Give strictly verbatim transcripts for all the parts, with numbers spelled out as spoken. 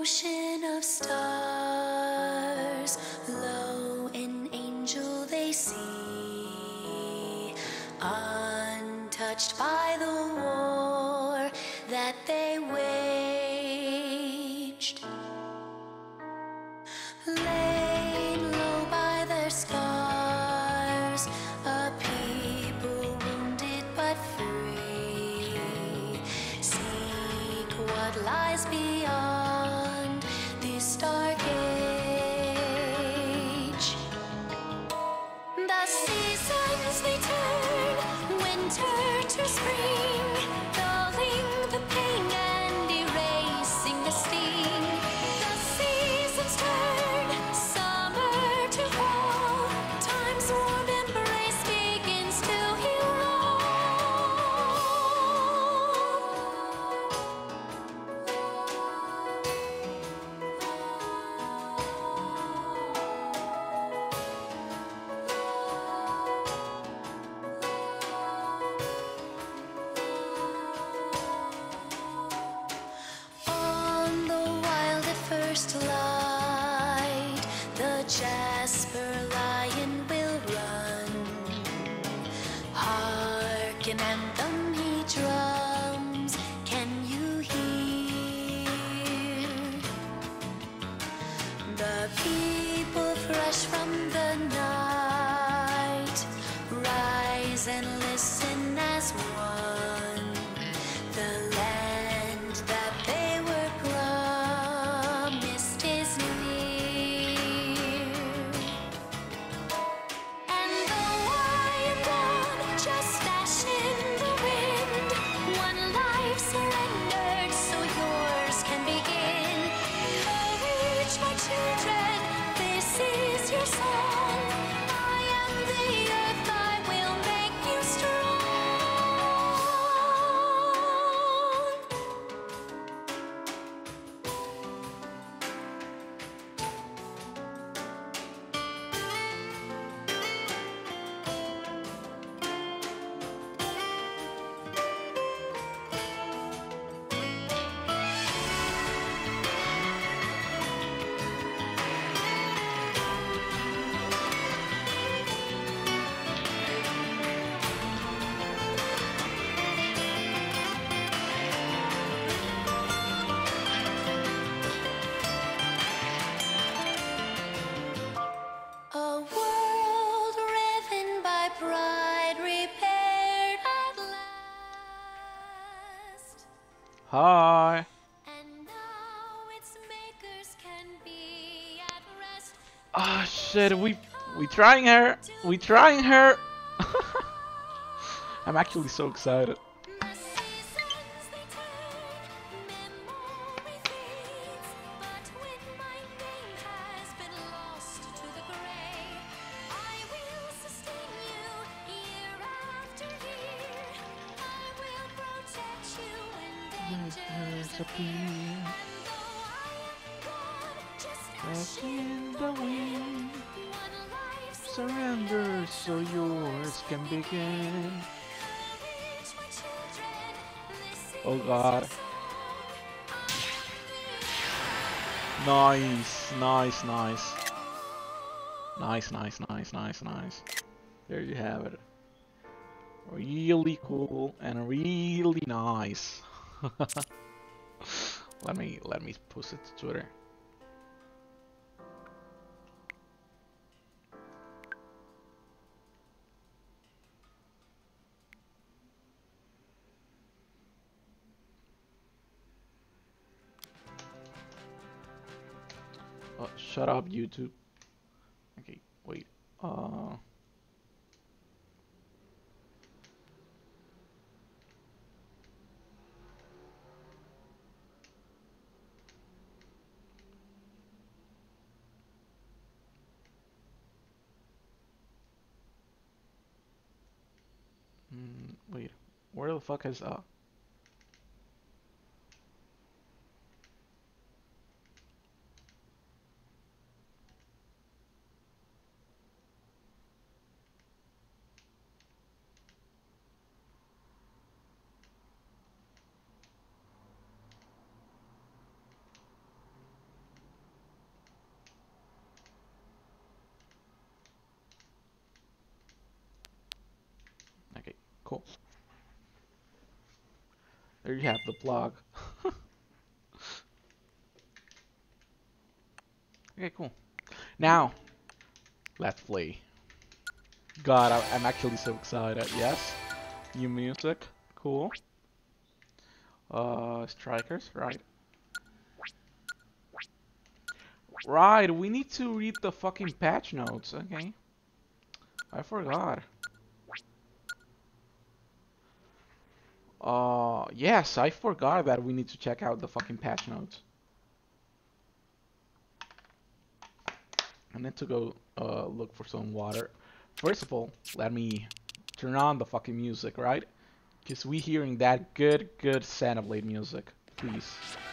ocean of stars, lo, an angel they see, untouched by the war that they waged, laid low by their scars, a people wounded but free, seek what lies beyond this dark age. The seasons they turn, winter to spring, dulling the pain and erasing the sting. The seasons turn, summer to fall, time's warm embrace begins to heal on the wild at first light. The Jasper lion will run. Hark, an anthem he drums. Can you hear? The people fresh from the night rise and listen as one. The land that they were promised is near. And though I am gone, just ash in the wind, one life surrendered so yours can begin. Courage, my children, this is your song. I am the earth, I will make you strong. A world riven by pride, repaired at last. Hi. And now its makers can be at rest. Ah, shit. We we trying her. We trying her. I'm actually so excited. The seasons they turn, memory fades, but when my name has been lost to the grave, I will sustain you year after year. I will protect you when dangers appear. And though I am gone, just ash in the wind, one life Surrender so yours can begin. courage, my children, this is Oh god. your song. Nice, nice, nice. Nice, nice, nice, nice, nice. There you have it. Really cool and really nice. let me let me post it to Twitter. Oh, shut up, YouTube. Okay, wait. Uh. Mm, wait. Where the fuck is uh? There you have the plug. Okay, cool. Now, let's play. God, I, I'm actually so excited. Yes, new music, cool. Uh, strikers, right? Right, we need to read the fucking patch notes. Okay, I forgot. Uh, yes, I forgot that we need to check out the fucking patch notes. I need to go uh, look for some water. First of all, let me turn on the fucking music, right? Because we hearing that good, good Xenoblade music. Please.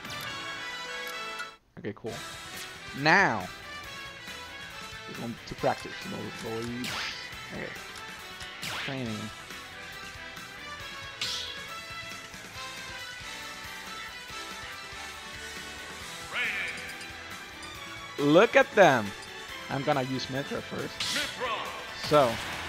Okay, cool. Now, we're going to practice those boys. Okay. Training. Look at them. I'm gonna use Mithra first. So,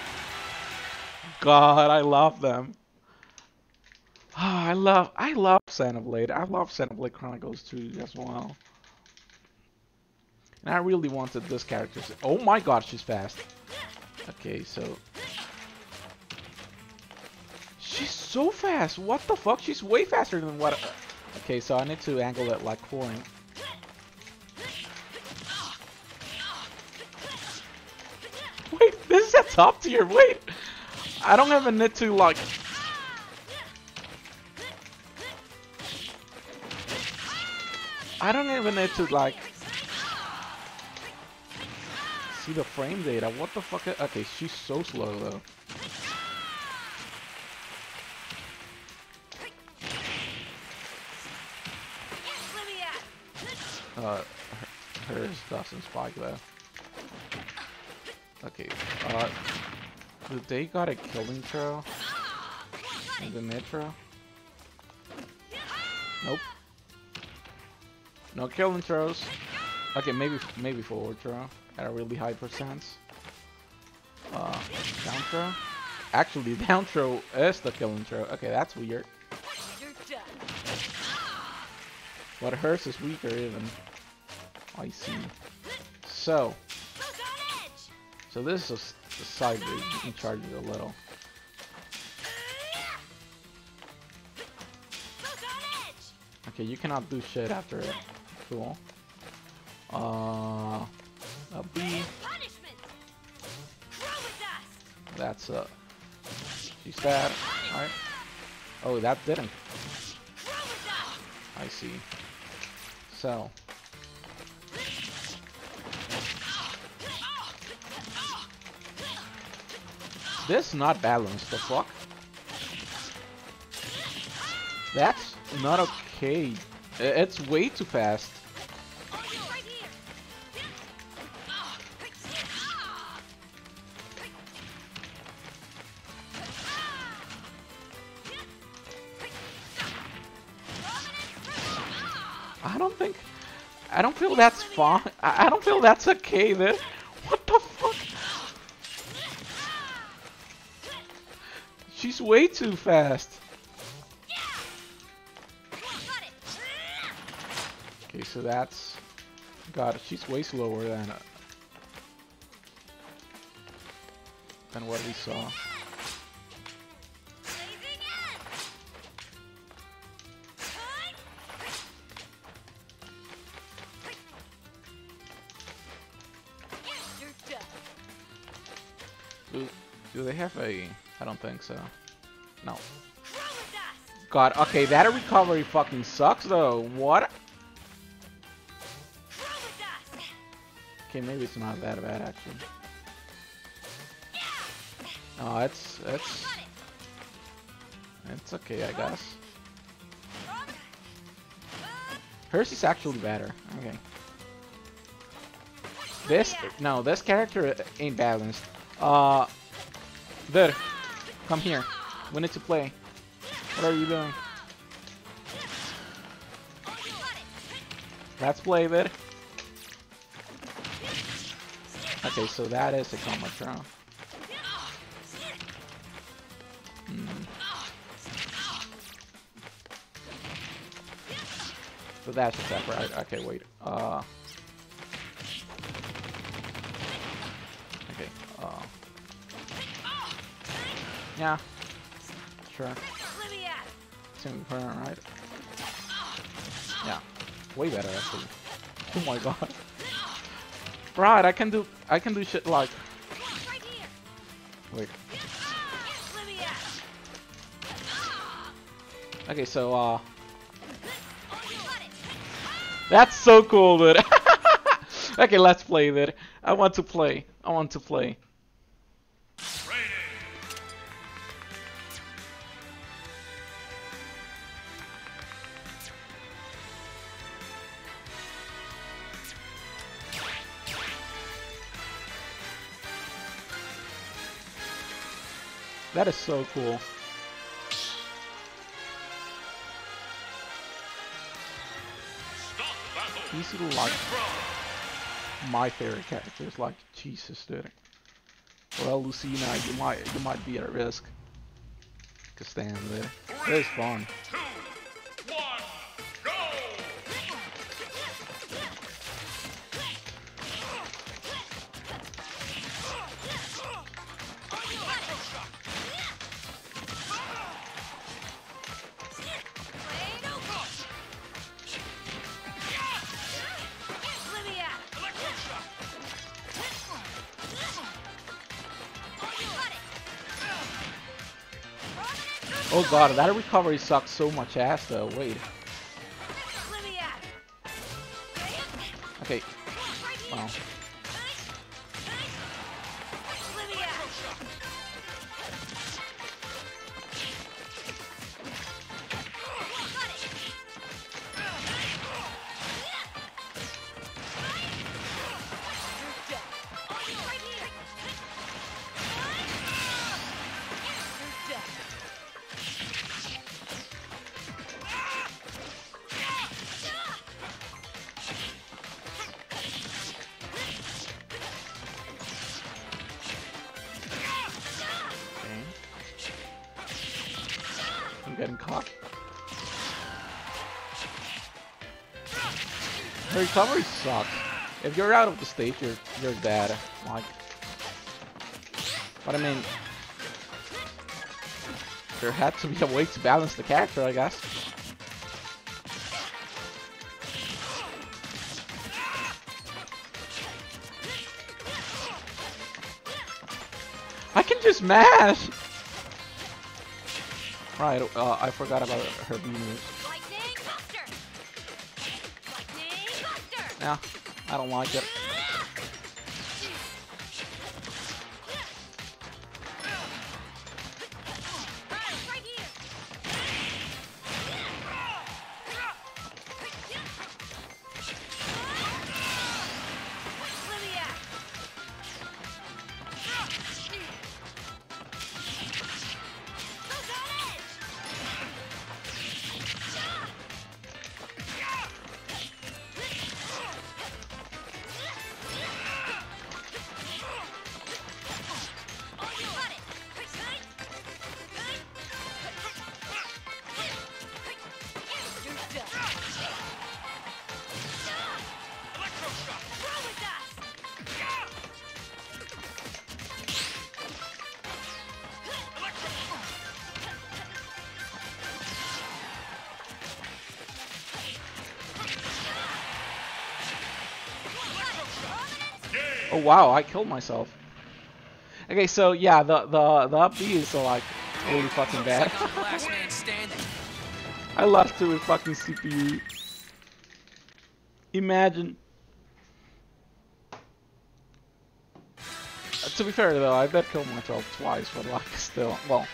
God, I love them. Oh, I love, I love Xenoblade. I love Xenoblade Chronicles two as well. And I really wanted this character. To, oh my God, she's fast. Okay, so she's so fast. What the fuck? She's way faster than what? Okay, so I need to angle it like Corin. Wait, this is a top tier. Wait, I don't even need to like. I don't even need to like see the frame data. What the fuck? Okay, she's so slow though. Uh, her, hers doesn't spike though. Okay, uh, do they got a killing throw in the Nitro? Nope. No killing throws. Okay, maybe maybe forward throw at a really high percent. Uh, down throw. Actually, down throw is the killing throw. Okay, that's weird. But hers is weaker even. I see. So. So this is a, a side read. You can charge it a little. Okay, you cannot do shit after it. Cool. Uh, a B. That's a. She's bad. Alright. Oh, that didn't. I see. So. This not balanced, the fuck? That's not okay. It's way too fast. I don't think... I don't feel that's fine. I don't feel that's okay then. What the fuck? She's way too fast. Okay, so that's... God, she's way slower than... Uh, than what we saw. Do, do they have a... I don't think so. No. God, okay, that recovery fucking sucks though. What? Okay, maybe it's not that bad actually. No, it's it's it's okay, I guess. Hers is actually better. Okay. This no, this character ain't balanced. Uh, there. Come here. We need to play. What are you doing? Let's play, bit. Okay, so that is a combo throw. Hmm. The dash attack, right? Okay, wait. Uh. Okay. Uh. Yeah. Sure. Same turn, right? Yeah. Way better actually. Oh my god. Right, I can do I can do shit like. Wait. Okay, so uh. That's so cool, dude. Okay, let's play, dude. I want to play. I want to play. That is so cool. These are like my favorite characters. Like Jesus, dude. Well, Lucina, you might you might be at risk. Cause stand there. That is fun. Oh god, that recovery sucks so much ass though. Wait. Okay. Wow. I'm getting caught. The recovery sucks. If you're out of the stage, you're you're dead. Like, but I mean, there had to be a way to balance the character, I guess. I can just mash. Right, uh, I forgot about her B moves. Yeah, I don't like it. Oh wow, I killed myself. Okay, so yeah, the the the up B is uh, like really fucking bad. I lost to his fucking C P U. Imagine. Uh, to be fair though, I did kill myself twice, but like still, well.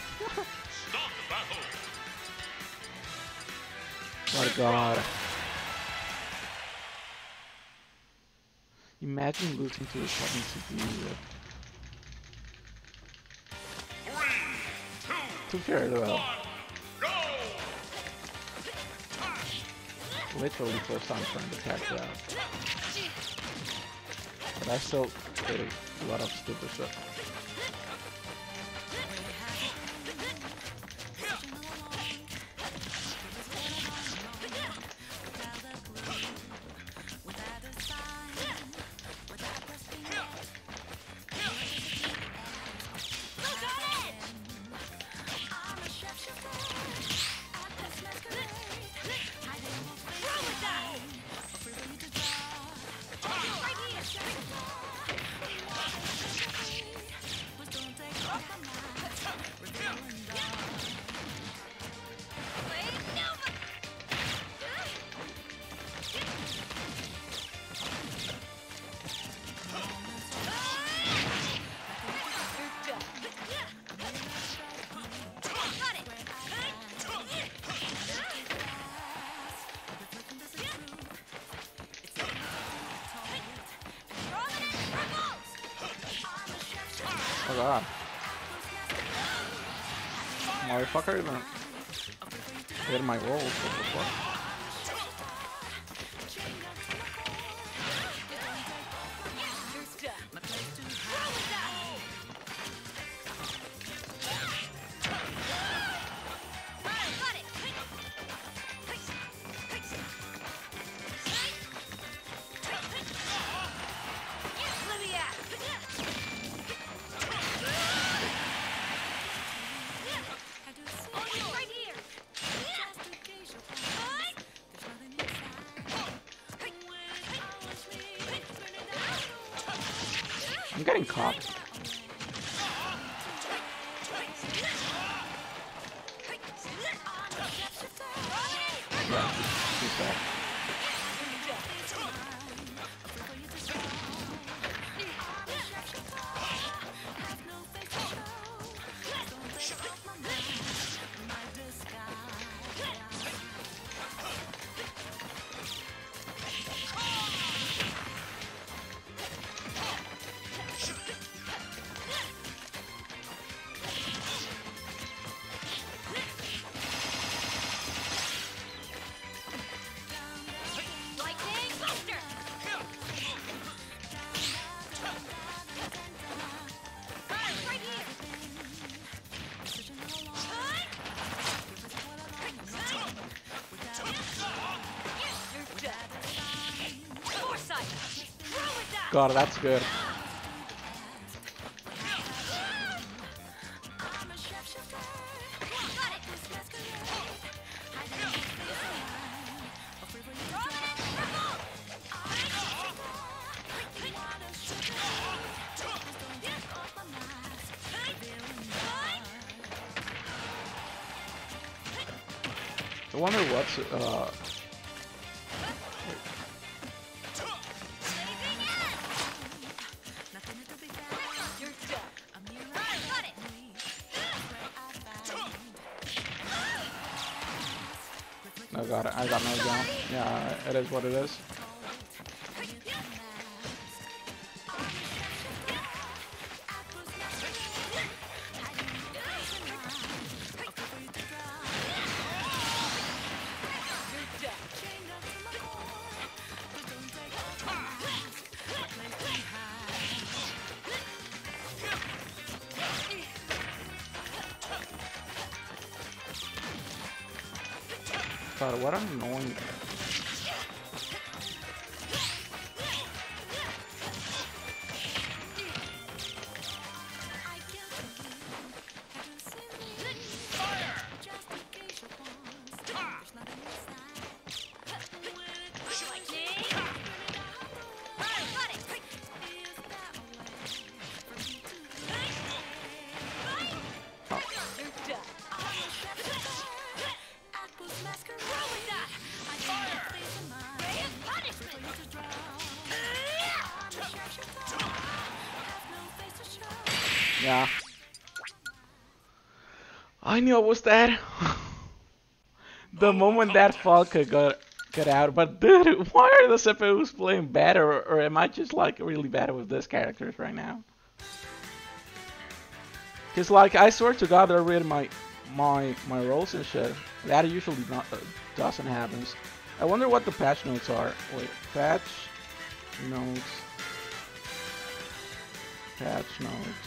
Oh god. Imagine losing to his fucking C P U. To be fair though. Literally first time trying to catch that. But I still did a lot of stupid stuff. Oh god. Motherfucker even hit my rolls. What the fuck? I'm getting caught. Yeah, she's, she's back. God, that's good. I wonder what's uh I got it. I got no down. Yeah, it is what it is. God, what an annoying. Yeah. I knew it was that. The moment that Falca got got out, but dude, why are the C P Us playing better, or, or am I just like really bad with these characters right now? Cause like I swear to God, they're reading my my my rolls and shit. That usually not uh, doesn't happen. I wonder what the patch notes are. Wait, patch notes. Patch notes.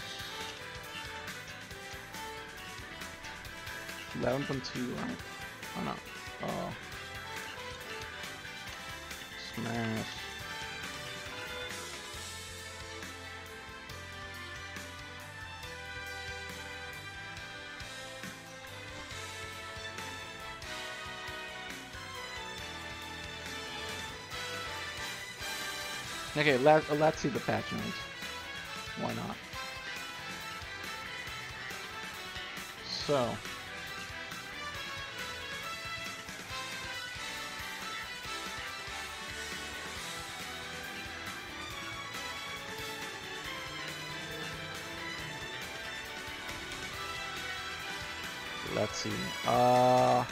eleven point two, right? Oh no. Oh. Smash. Okay, let, let's see the patch notes. Why not? So. Let's see. Uh,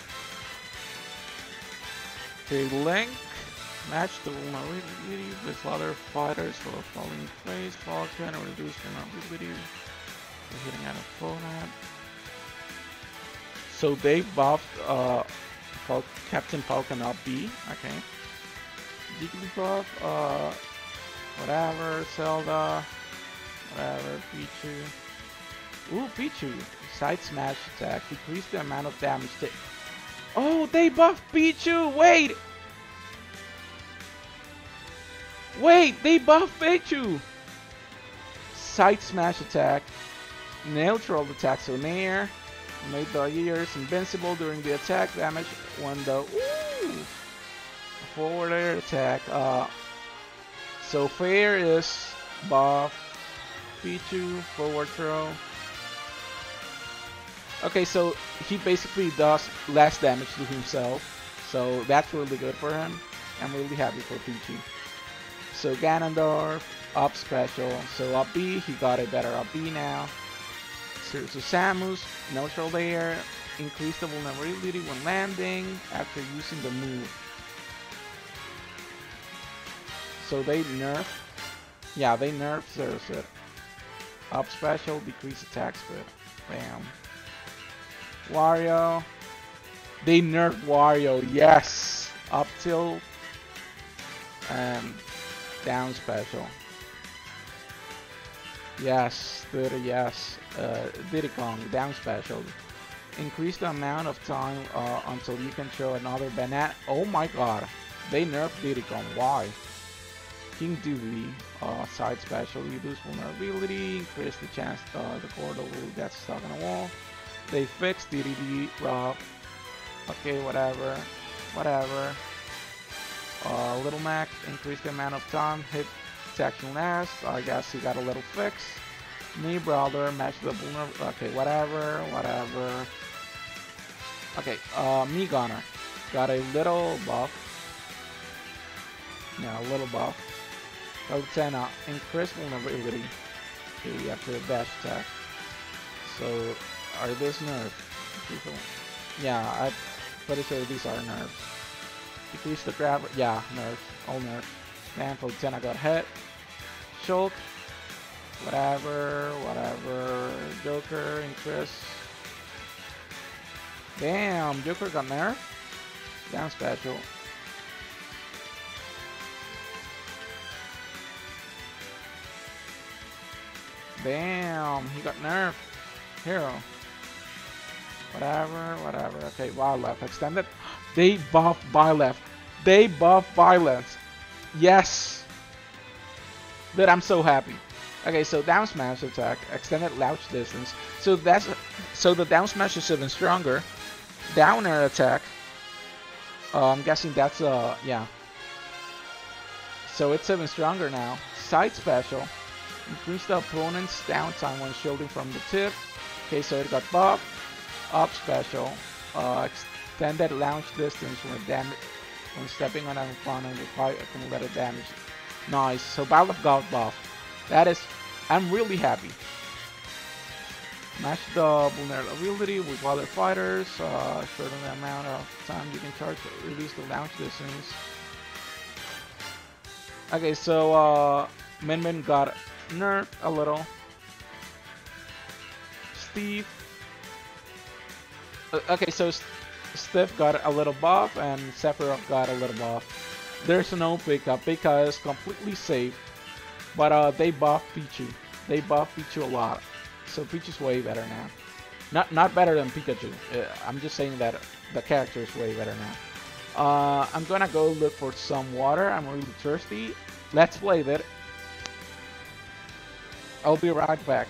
okay, Link match the vulnerability with other fighters for falling phase. Falcon or reduce vulnerability We're hitting an opponent. So they buffed uh, Fal Captain Falcon up B. Okay. Jigglypuff, uh, whatever, Zelda, whatever, Pichu. Ooh, Pichu. Side smash attack. Decrease the amount of damage they... Oh, they buffed Pichu! Wait! Wait, they buffed Pichu! Side smash attack. Neutral attack, so Nair. Made the ears invincible during the attack damage when the... Ooh! Forward air attack. Uh, so Fair is buff. Pichu, forward throw. Okay, so he basically does less damage to himself. So that's really good for him. I'm really happy for Pichu. So Ganondorf, up special. So up B, he got a better up B now. So, so Samus, neutral air. Increase the vulnerability when landing after using the move. So they nerf, yeah, they nerf Zerset. Up special, decrease attack speed. Bam. Wario, they nerf Wario, yes. Up tilt and down special. Yes, Diddy, yes. Uh, Diddy Kong, down special. Increase the amount of time uh, until you can throw another banana. Oh my god, they nerfed Diddy Kong. Why? King Doobie, uh, side special, reduce vulnerability, increase the chance uh, the portal will get stuck on a wall. They fixed D D D, Rob. Okay, whatever, whatever. Uh, Little Mac, increase the amount of time hit section lasts. I guess he got a little fix. Me brother, match the vulnerability. Okay, whatever, whatever. Okay, uh, Me Gunner got a little buff. Yeah, a little buff. Lieutenant, increase vulnerability okay, after a dash attack. So, are these nerfs? Yeah, I'm pretty sure these are nerfs. Decrease the grab, yeah, nerfs, all nerfs. Man, Lieutenant got hit. Shulk, whatever, whatever. Joker, increase. Damn, Joker got nerfed. Down special. Damn, he got nerfed. Hero. Whatever, whatever. Okay, Byleth extended. They buff Byleth. They buff Byleth. Yes. Dude, I'm so happy. Okay, so down smash attack, extended launch distance. So that's so the down smash is even stronger. Down air attack. Uh, I'm guessing that's uh yeah. So it's even stronger now. Side special. Increase the opponent's downtime when shielding from the tip. Okay, so it got buffed. Up special. Uh, extended launch distance when damage when stepping on an opponent with high accumulated damage. Nice. So Byleth got buff. That is, I'm really happy. Match the vulnerability with other fighters. Uh, shorten the amount of time you can charge to reduce the launch distance. Okay, so uh, Min Min got nerfed a little. Steve. Uh, okay, so St Steve got a little buff and Sephiroth got a little buff. There's no pickup. Pika is completely safe, but uh, they buff Pichu. They buff Pichu a lot, so Pichu's way better now. Not not better than Pikachu. Uh, I'm just saying that the character is way better now. Uh, I'm gonna go look for some water. I'm really thirsty. Let's play that. I'll be right back.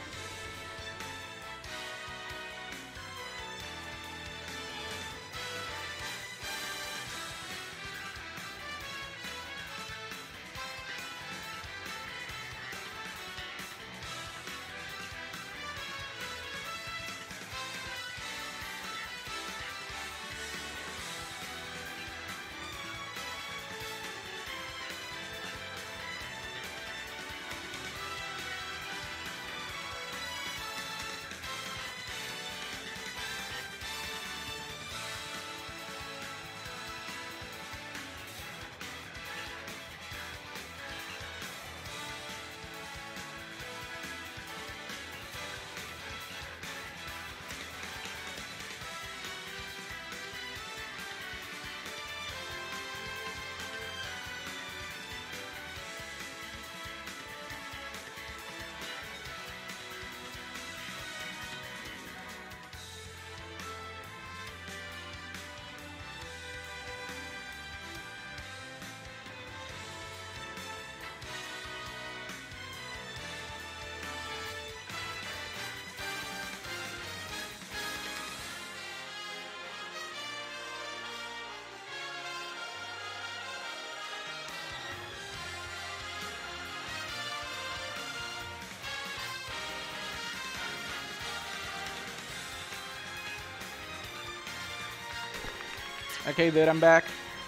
Okay, dude, I'm back.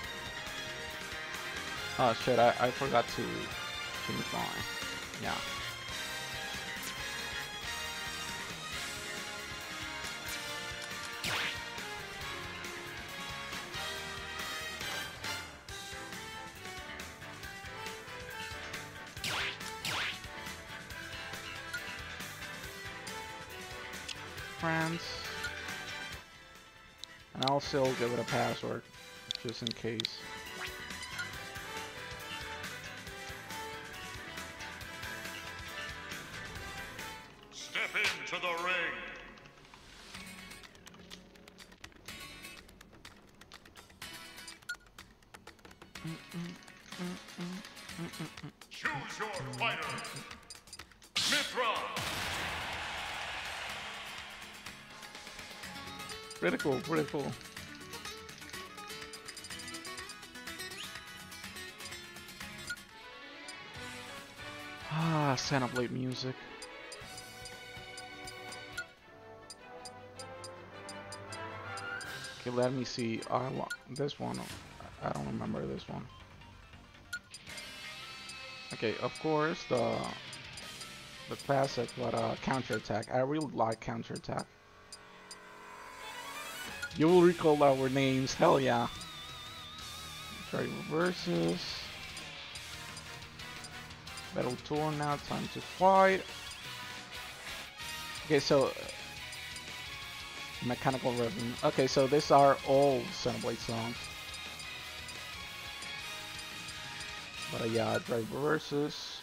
Oh shit, I, I forgot to change my... Yeah. Friends. And I'll still give it a password, just in case. Step into the ring. Choose your fighter. Mithra. Pretty cool, pretty cool. Ah, Xenoblade music. Okay, let me see. I want this one. I don't remember this one. Okay, of course the the classic, but uh, counterattack. I really like counterattack. You will recall our names. Hell yeah. Try reverses. Battle tour now. Time to fight. Okay, so mechanical rhythm. Okay, so these are all Xenoblade songs. But uh, yeah, Drive Reverses.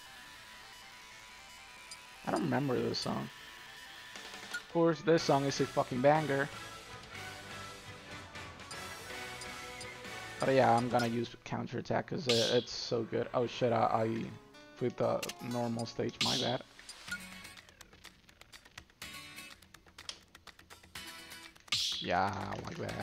I don't remember this song. Of course, this song is a fucking banger. But uh, yeah, I'm gonna use counterattack because uh, it's so good. Oh shit, I, I put the normal stage, my bad. Yeah, like that.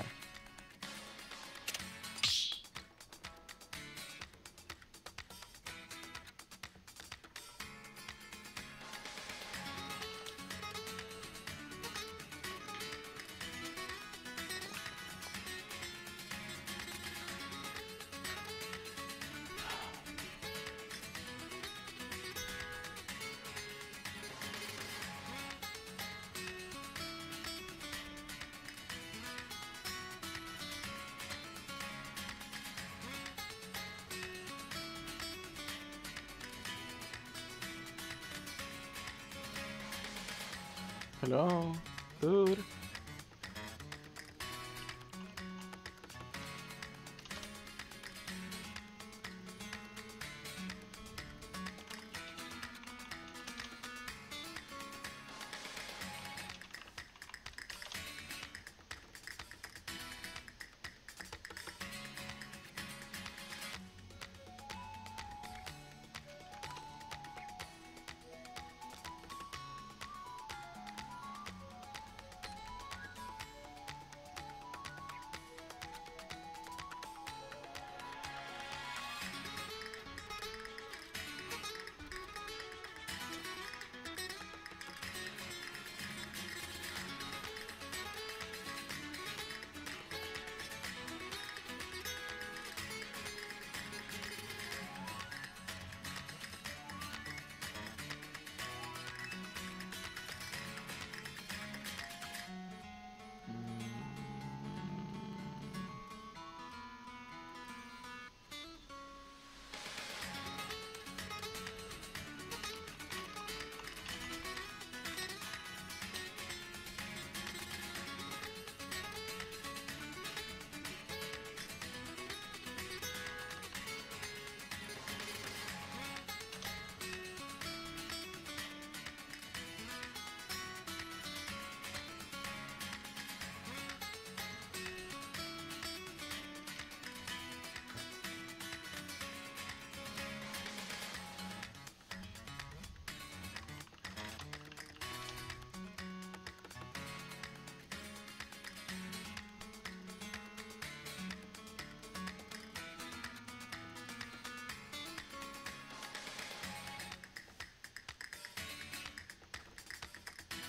Hello, dude.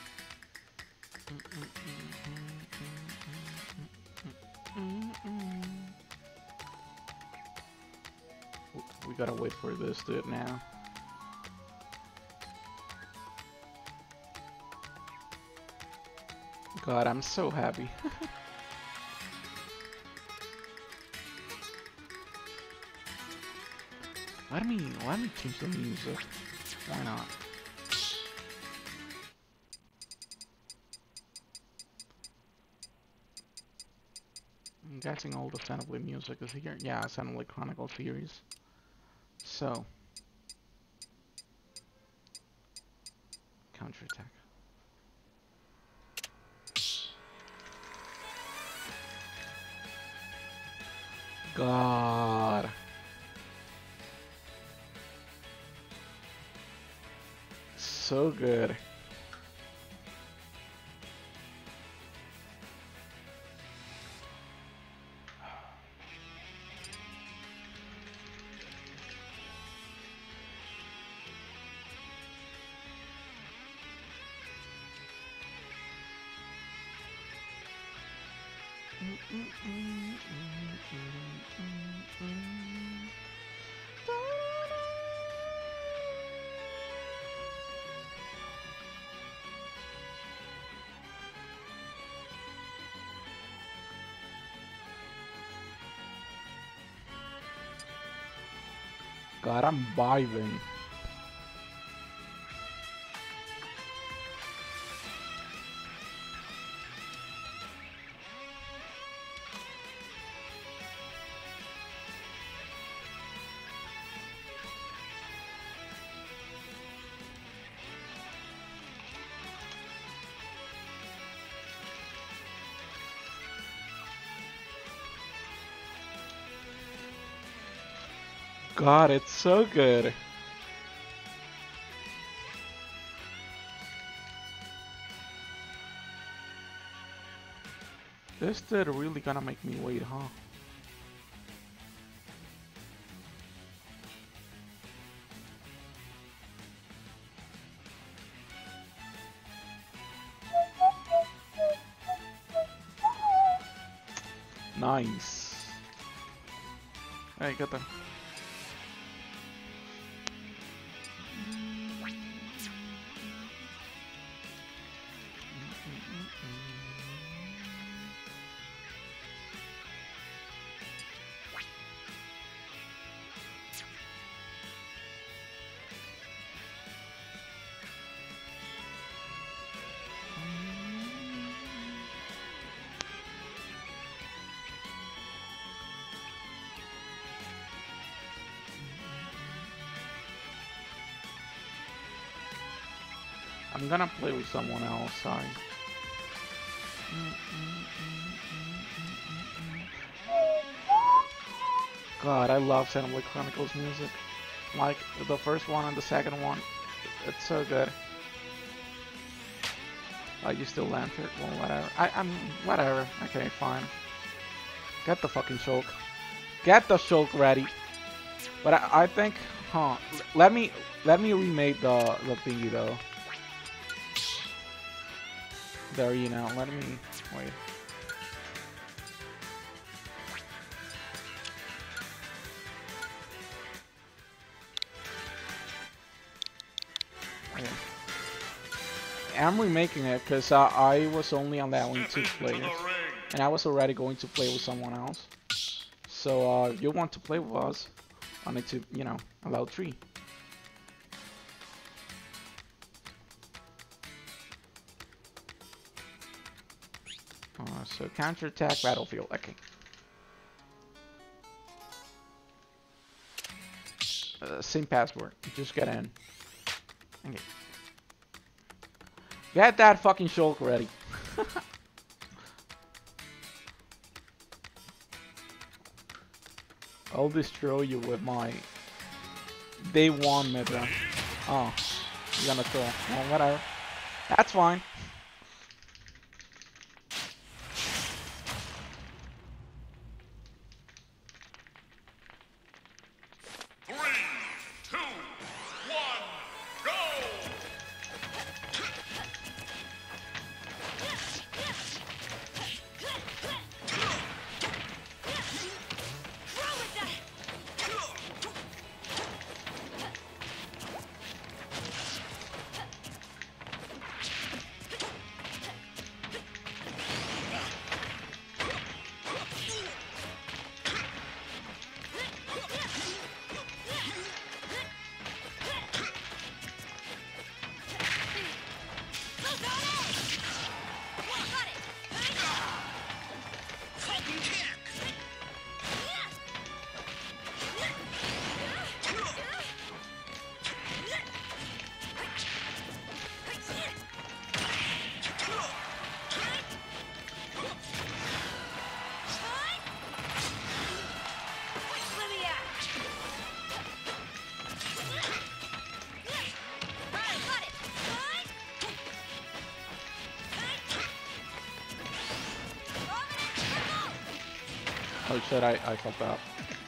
Mm-mm. gotta wait for this dude now. God, I'm so happy. Let me, let me change the music. Why not? I'm guessing all the Xenoblade music is here. Yeah, Xenoblade Chronicle series. So, counterattack. God. So good. God, I'm vibing. God, it's so good. This dude really gonna make me wait, huh? Nice. Hey, get them. I'm gonna play with someone else, sorry. God, I love Xenoblade Chronicles music. Like, the first one and the second one, it's so good. Are you still Lantern? Well, whatever. I, I'm, whatever. Okay, fine. Get the fucking Shulk. Get the Shulk ready. But I, I think, huh, let me, let me remake the, the thingy though. There, you know, let me, wait. Okay. I'm remaking it because uh, I was only allowing two players. And I was already going to play with someone else. So, uh, if you want to play with us, I need to, you know, allow three. Uh, so counterattack, battlefield, okay. Uh, same password, just get in. Okay. Get that fucking Shulk ready. I'll destroy you with my day one meta. Oh, you're gonna throw. Well, whatever. That's fine. Oh shit, I, I fucked up.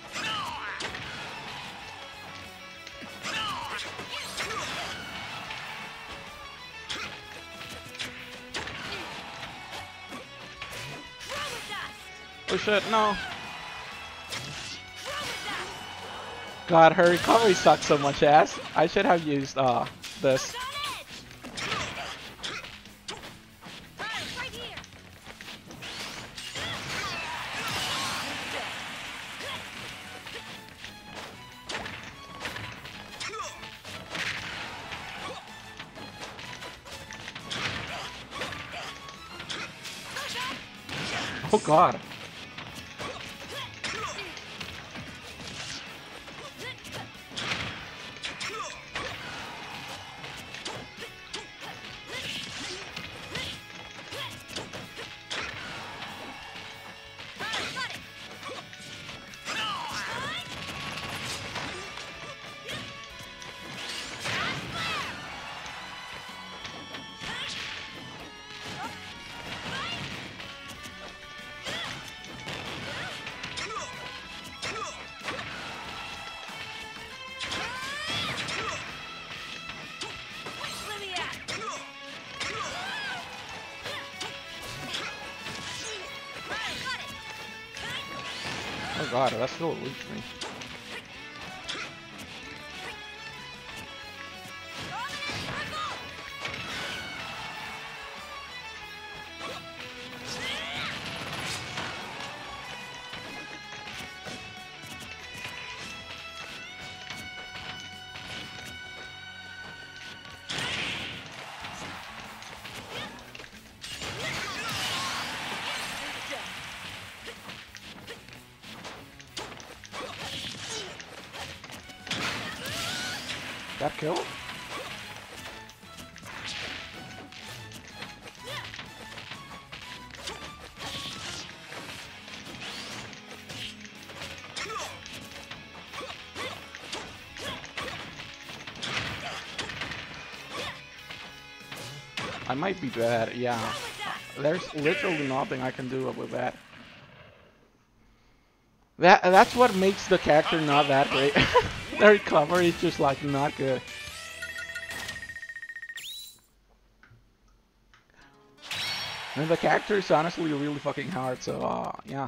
Oh shit, no. God, her recovery sucks so much ass. I should have used uh this. Oh god. Oh god, that still reached me. That kill? I might be bad, yeah. There's literally nothing I can do with that. That that's what makes the character not that great. The recovery is just like not good. And the character is honestly really fucking hard, so uh yeah.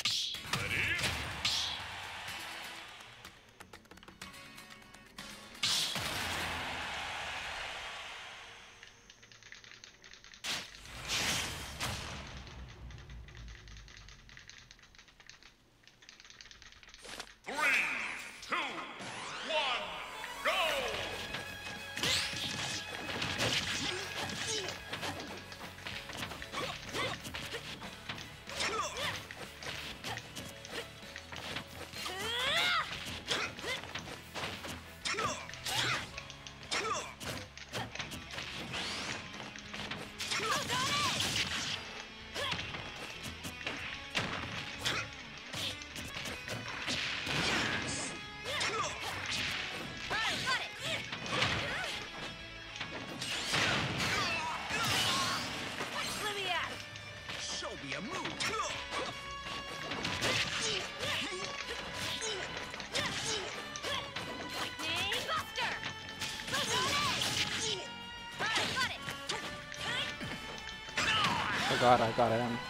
Oh god, I got him.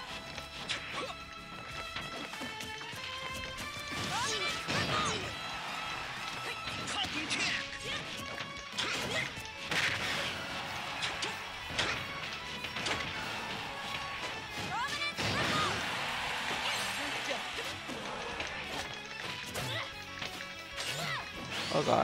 Oh god.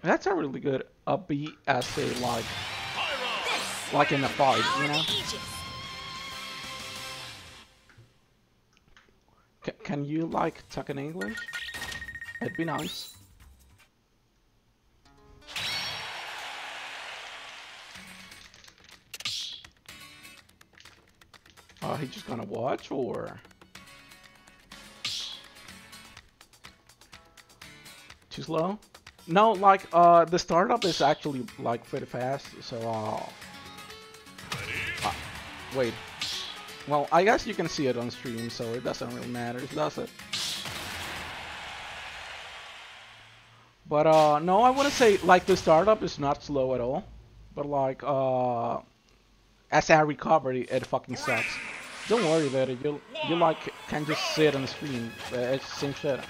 That's a really good upbeat essay, like Pyro! like in a fight, you know. C can you like talk in English? It'd be nice. Uh, he just gonna watch or too slow? No, like uh, the startup is actually like pretty fast. So uh, uh, wait. Well, I guess you can see it on stream, so it doesn't really matter, does it? But uh, no, I wouldn't say like the startup is not slow at all. But like uh, as I recover, it, it fucking sucks. Don't worry about it. You you like can just sit on stream. Uh, it's the same shit.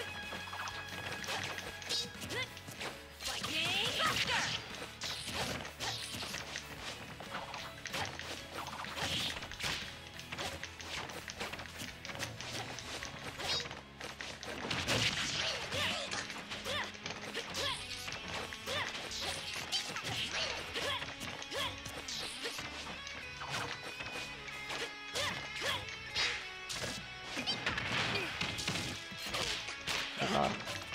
Uh,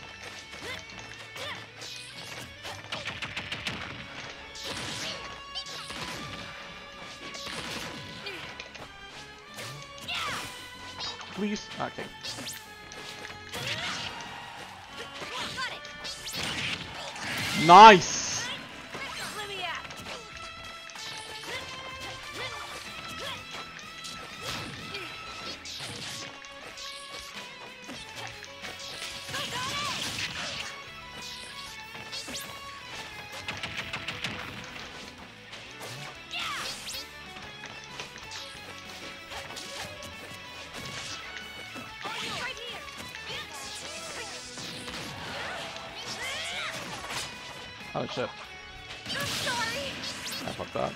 please, okay. Nice. Oh shit. I fucked up.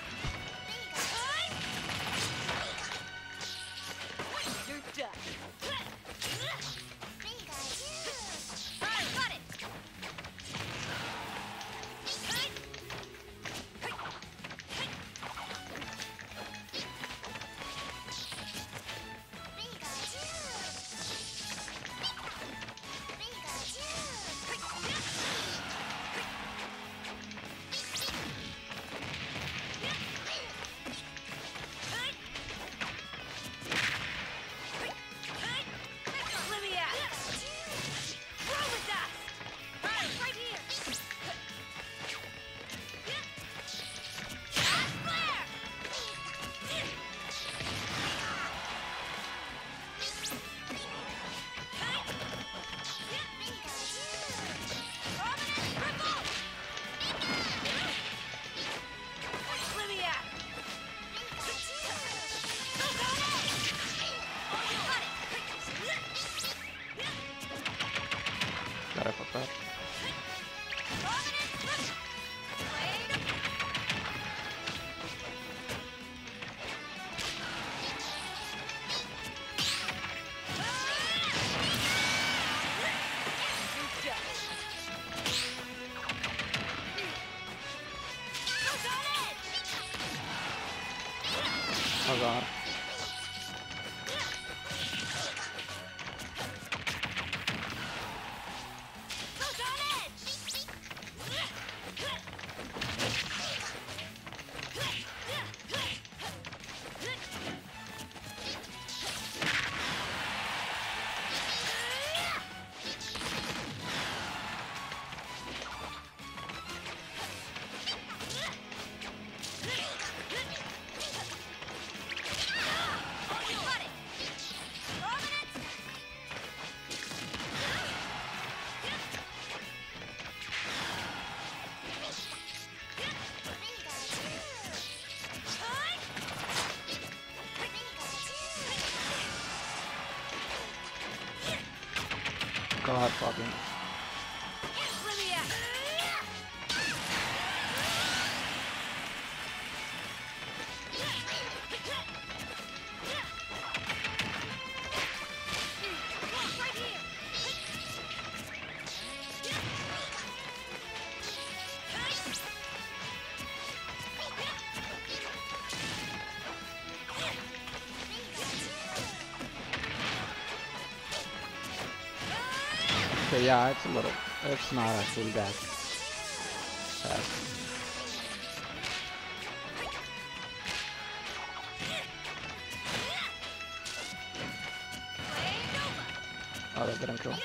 God, I fucked up. Oh god. God fucking. Okay, yeah, it's a little. It's not actually that fast. Oh, that didn't kill.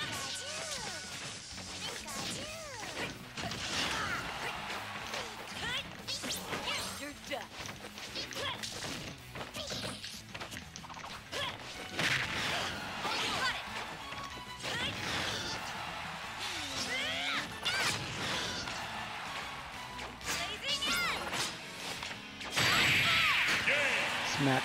You're done. Smack.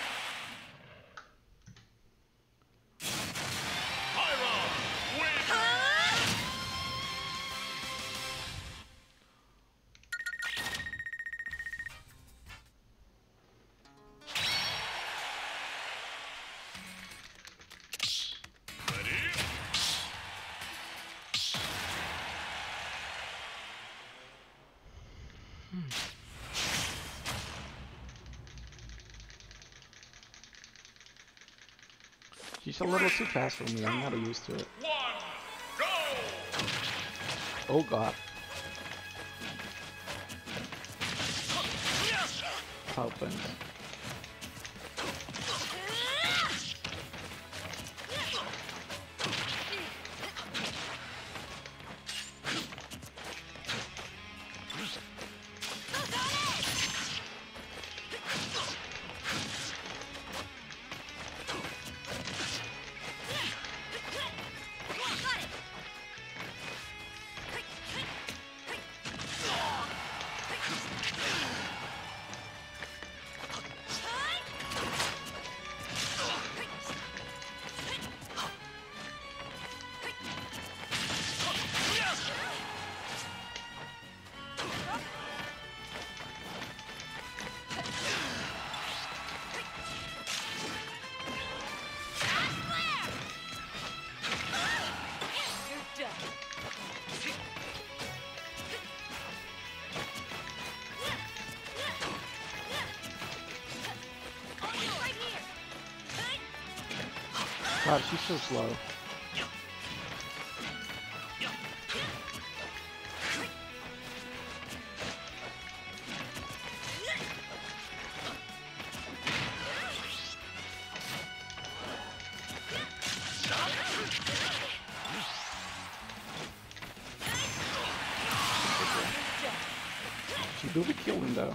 Pyra wins. Ready? She's a little too fast for me. I'm not used to it. One, go! Oh god. Helping. You're done. Right here. God, she's so slow. She do be killing though.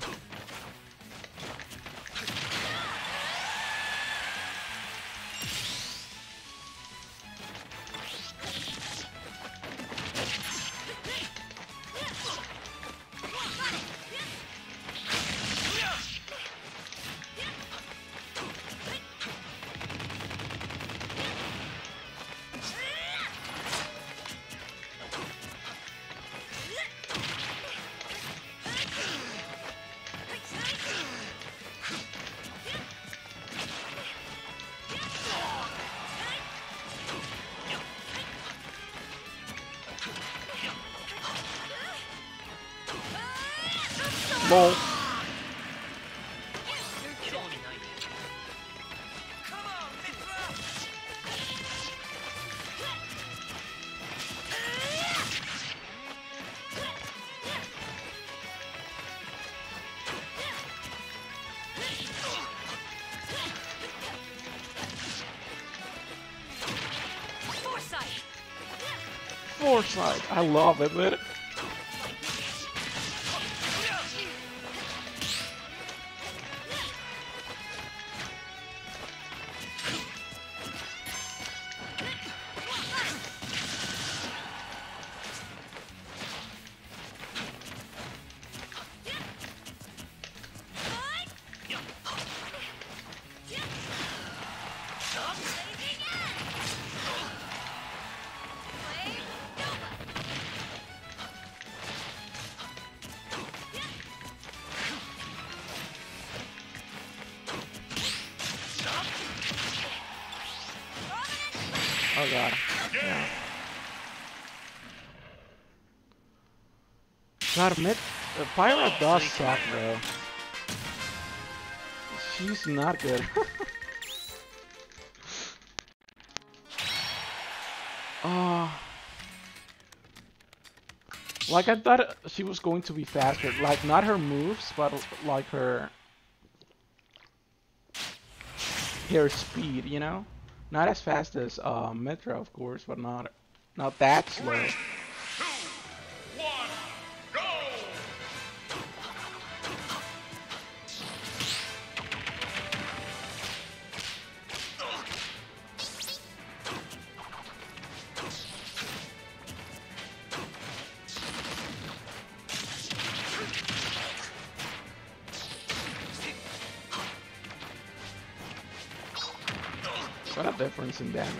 Lol. Foresight. Foresight. I love it, man. Oh god. Yeah. God, mid uh, Pyra does suck though. She's not good. Oh, Like I thought she was going to be faster. Like not her moves, but like her her speed. You know, not as fast as uh, Metra, of course, but not not that slow. Three, two, one, go! What a difference in damage.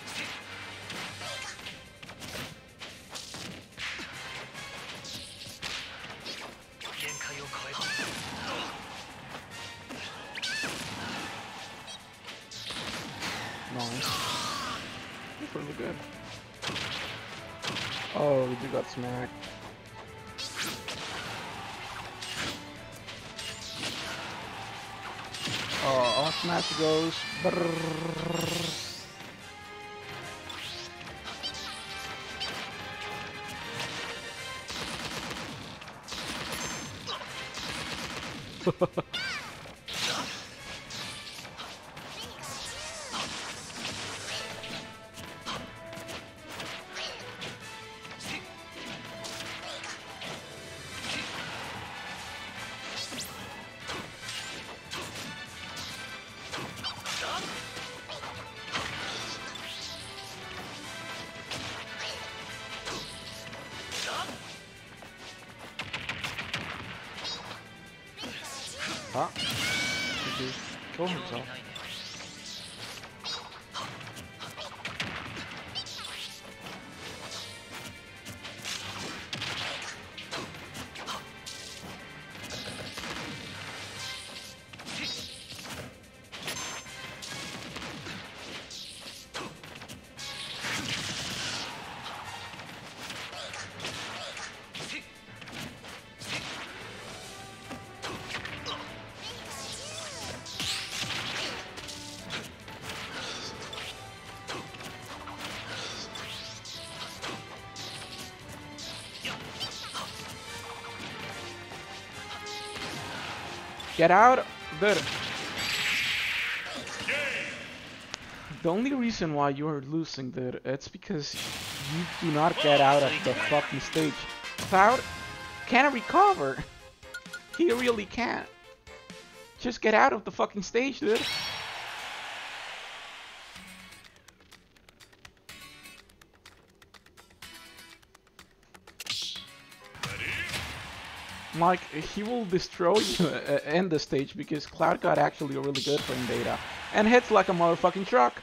Nice. That's really good. Oh, you got smacked. Oh, off smash goes. Brrrr. Ah, he just killed himself. Get out! There. The only reason why you're losing there, it's because you do not get out of the fucking stage. Cloud can't recover. He really can't. Just get out of the fucking stage, dude. Like, he will destroy you uh, in the stage because Cloud got actually a really good frame data and hits like a motherfucking truck.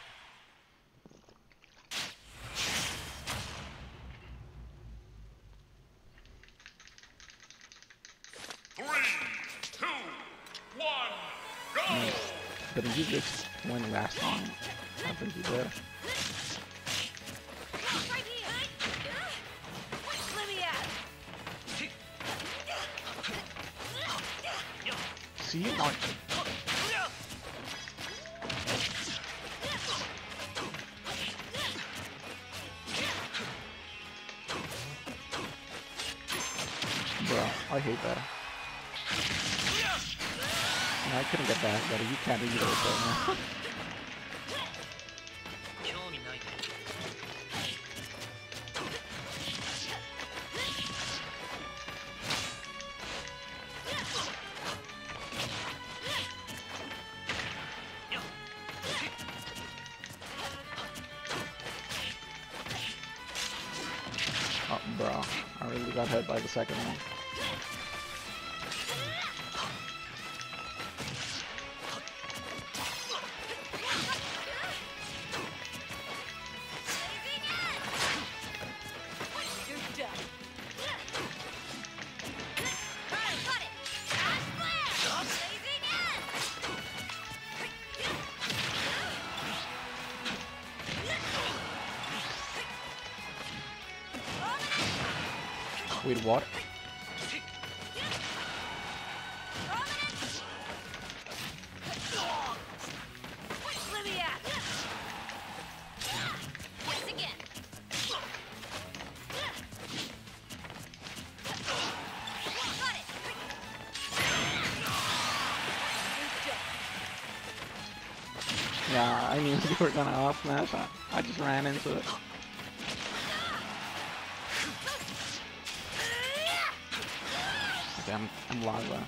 Three, two, one, go! Didn't you just win last time? I think you did. Right here. Let me out. See, like, bro, I hate that. No, I couldn't get that, but you can't either, so no. Oh, bro, I really got hit by the second one. You're done. Cut it. Flash flare. Blazing Wait, what? Let me out. Once again. Yeah, I knew you were gonna up smash. I, I just ran into it. Okay, I'm, I'm lava.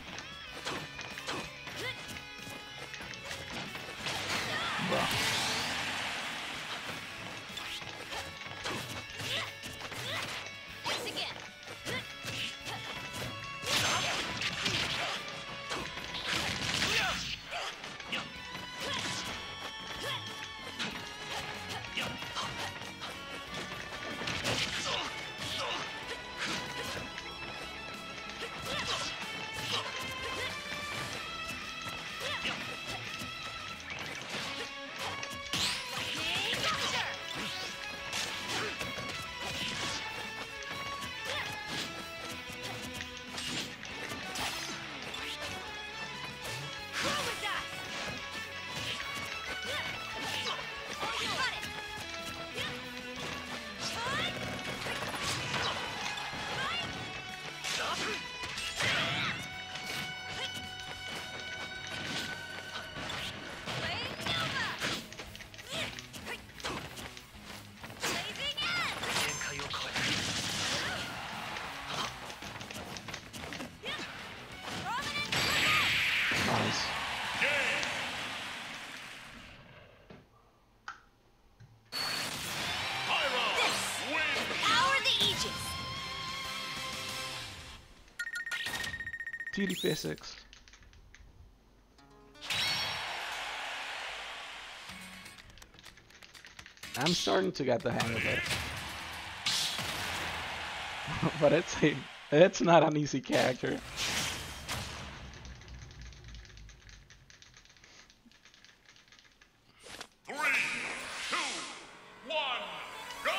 Bro. Once again. Nice. Pyra wins. Power the Aegis. T D physics. I'm starting to get the hang of it. But it's a, it's not an easy character. Three, two, one, go!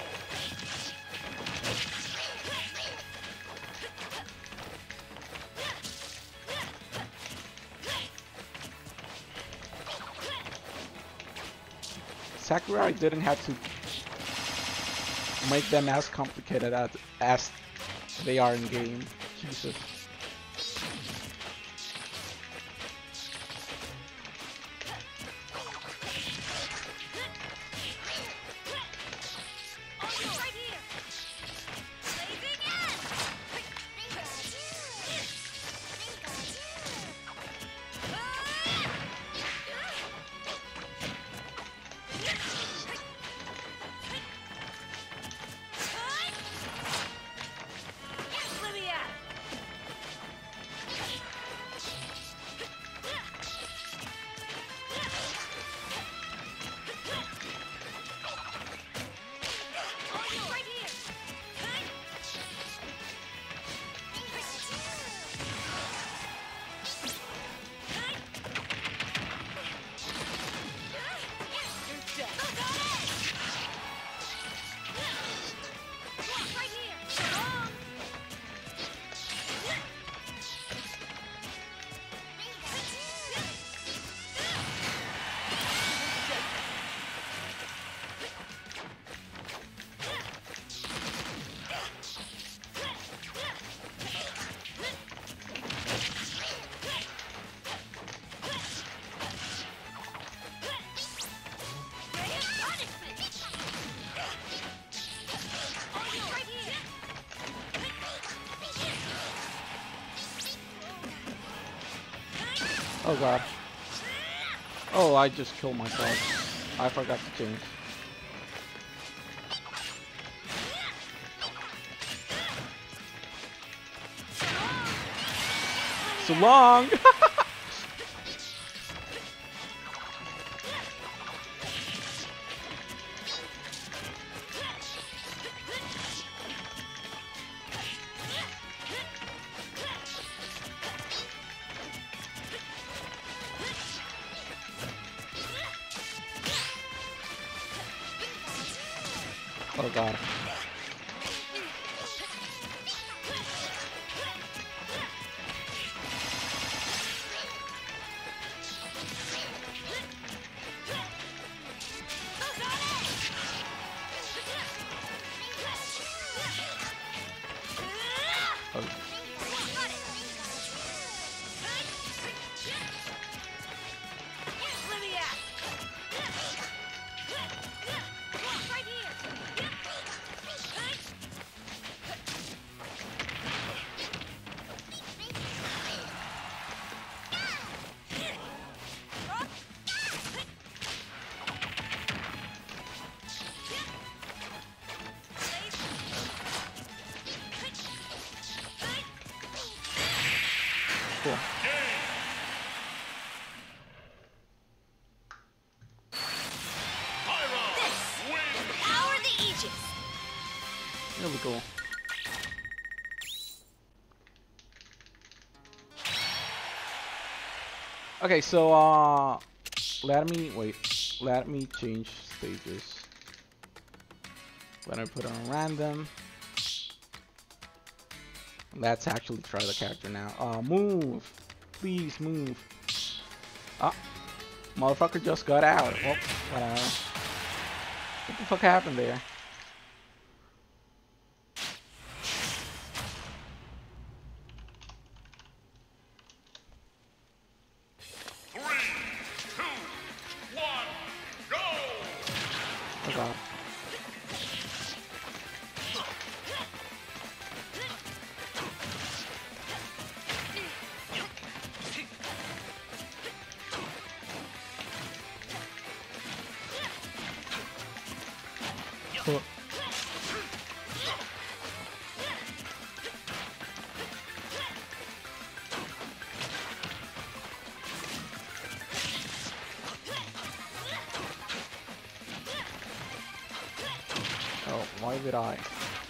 Sakurai didn't have to make them as complicated as, as they are in game. Jesus. Right here. Blazing Let me out. Right here. Right here. Long. Oh god. Oh, I just killed myself. I forgot to change. So long! Oh god. Oh. Let me out. pretty cool. Okay, so uh, let me wait. Let me change stages. Let me put it on random. Let's actually try the character now. Uh, move, please move. Ah, motherfucker just got out. Well, whatever. What the fuck happened there? Three, two, one, go! Oh god. Oh. Oh, why did I?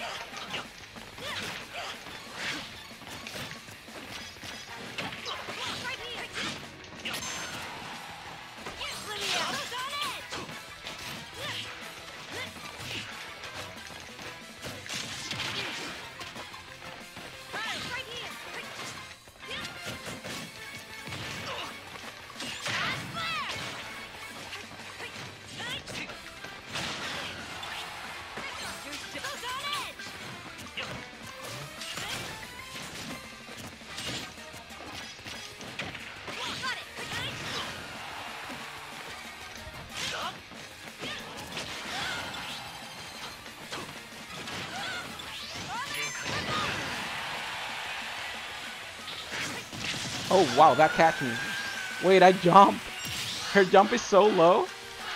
Oh wow, that catch me. Wait, I jump. Her jump is so low.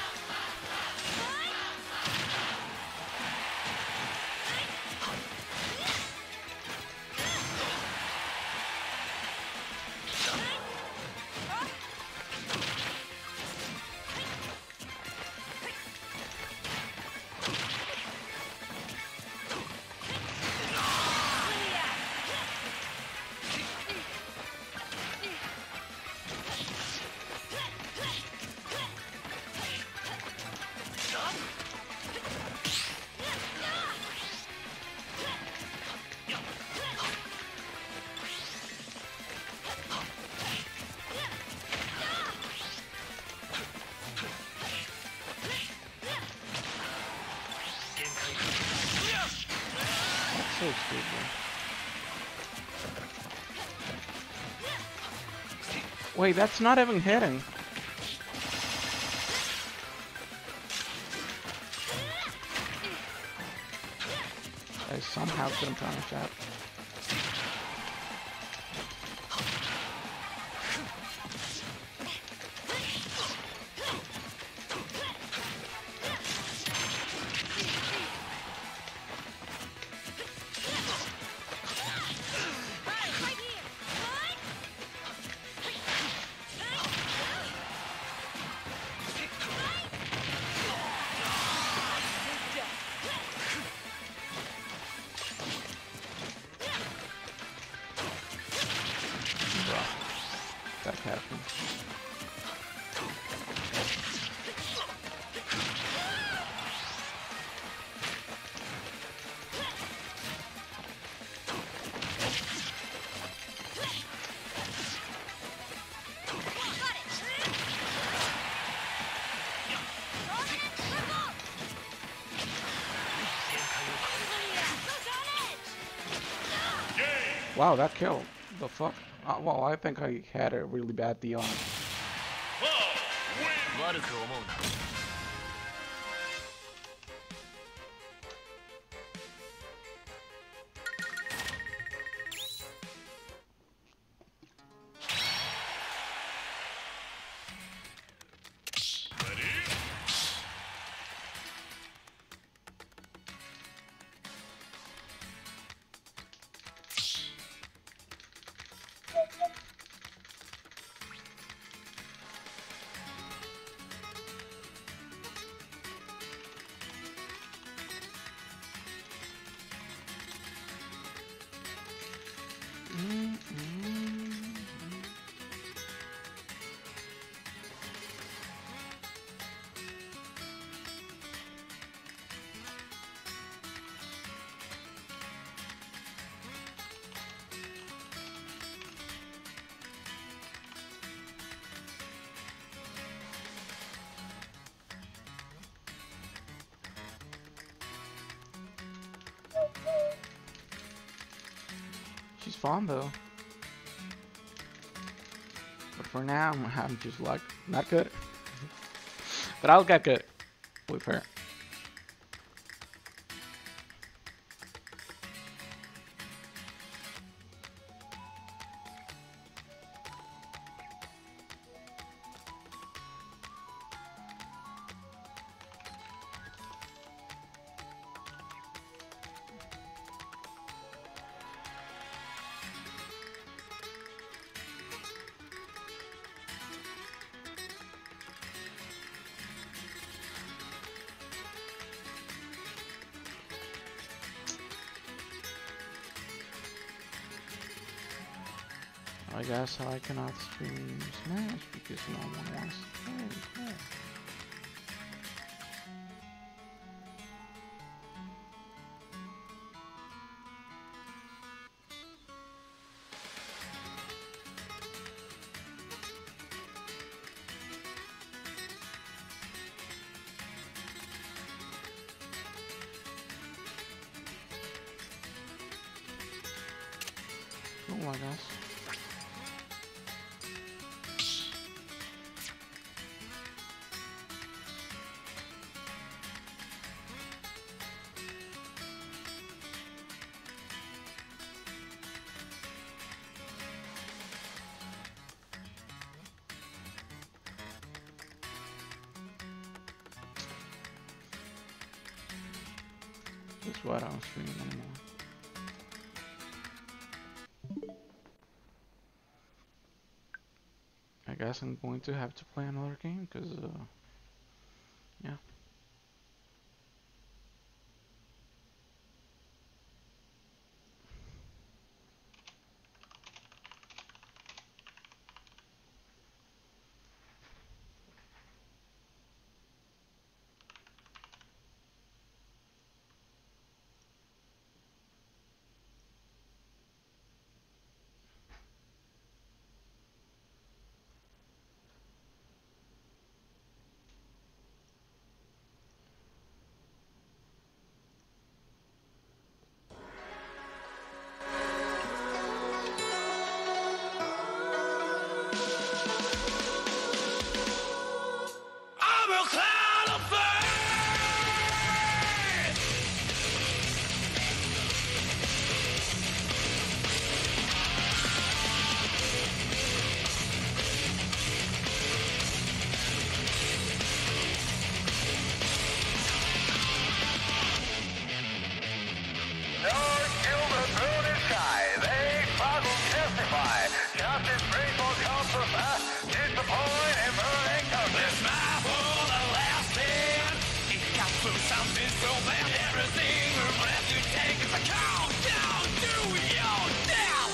So stupid. Wait, that's not even hitting. I somehow couldn't punish that. That happened. Wow, that killed. The fuck? Uh, well, I think I had a really bad D on. Club win. 「 fun though. But for now, I'm, I'm just like not good. But I'll get good with her. I guess I cannot stream Smash because no one wants to play. Yeah. Cool, I guess. That's why I don't stream anymore. I guess I'm going to have to play another game because, uh, yeah. I'm a cloud of fire. Lord, children through the sky, they proud will testify. Justice brings will come to pass. Disappoint and burning comes. This my full of lasting. It got through something so bad. Everything or breath you take is a countdown to your death.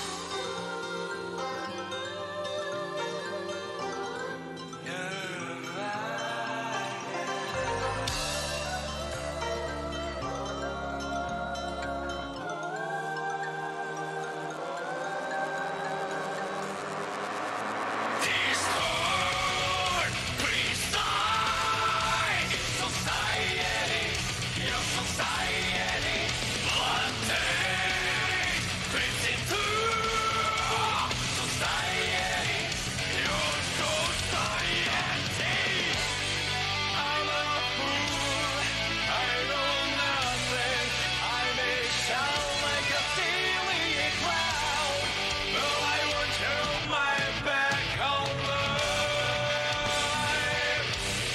Destroy, preside society, your society, bloodstained, crimson through society, your society. I'm a fool, I know nothing, I may sound like a silly clown, but I won't turn my back on life.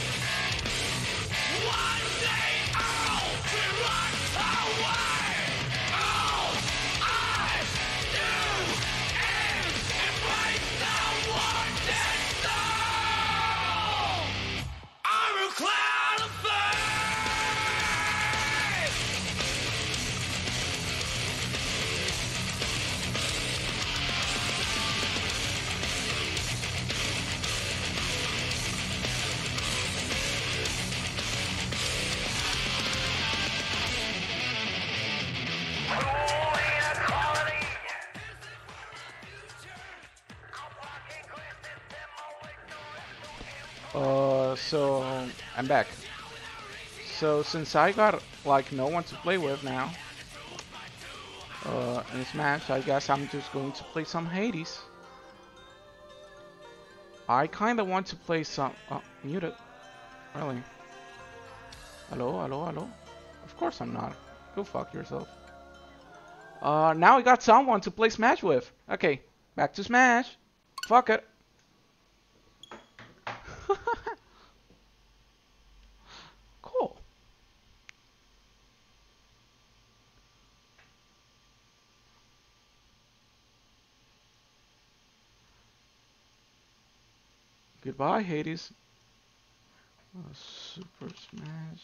One day I'll be locked away. All I do is embrace the wounded soul. I'm a cloud of fire. Uh, so I'm back. So since I got like no one to play with now, uh, uh, in Smash, I guess I'm just going to play some Hades. I kinda want to play some... Uh, muted. Really? Hello, hello, hello? Of course I'm not. Go fuck yourself. Uh, now we got someone to play Smash with. Okay, back to Smash. Fuck it. Cool. Goodbye, Hades. Uh, Super Smash.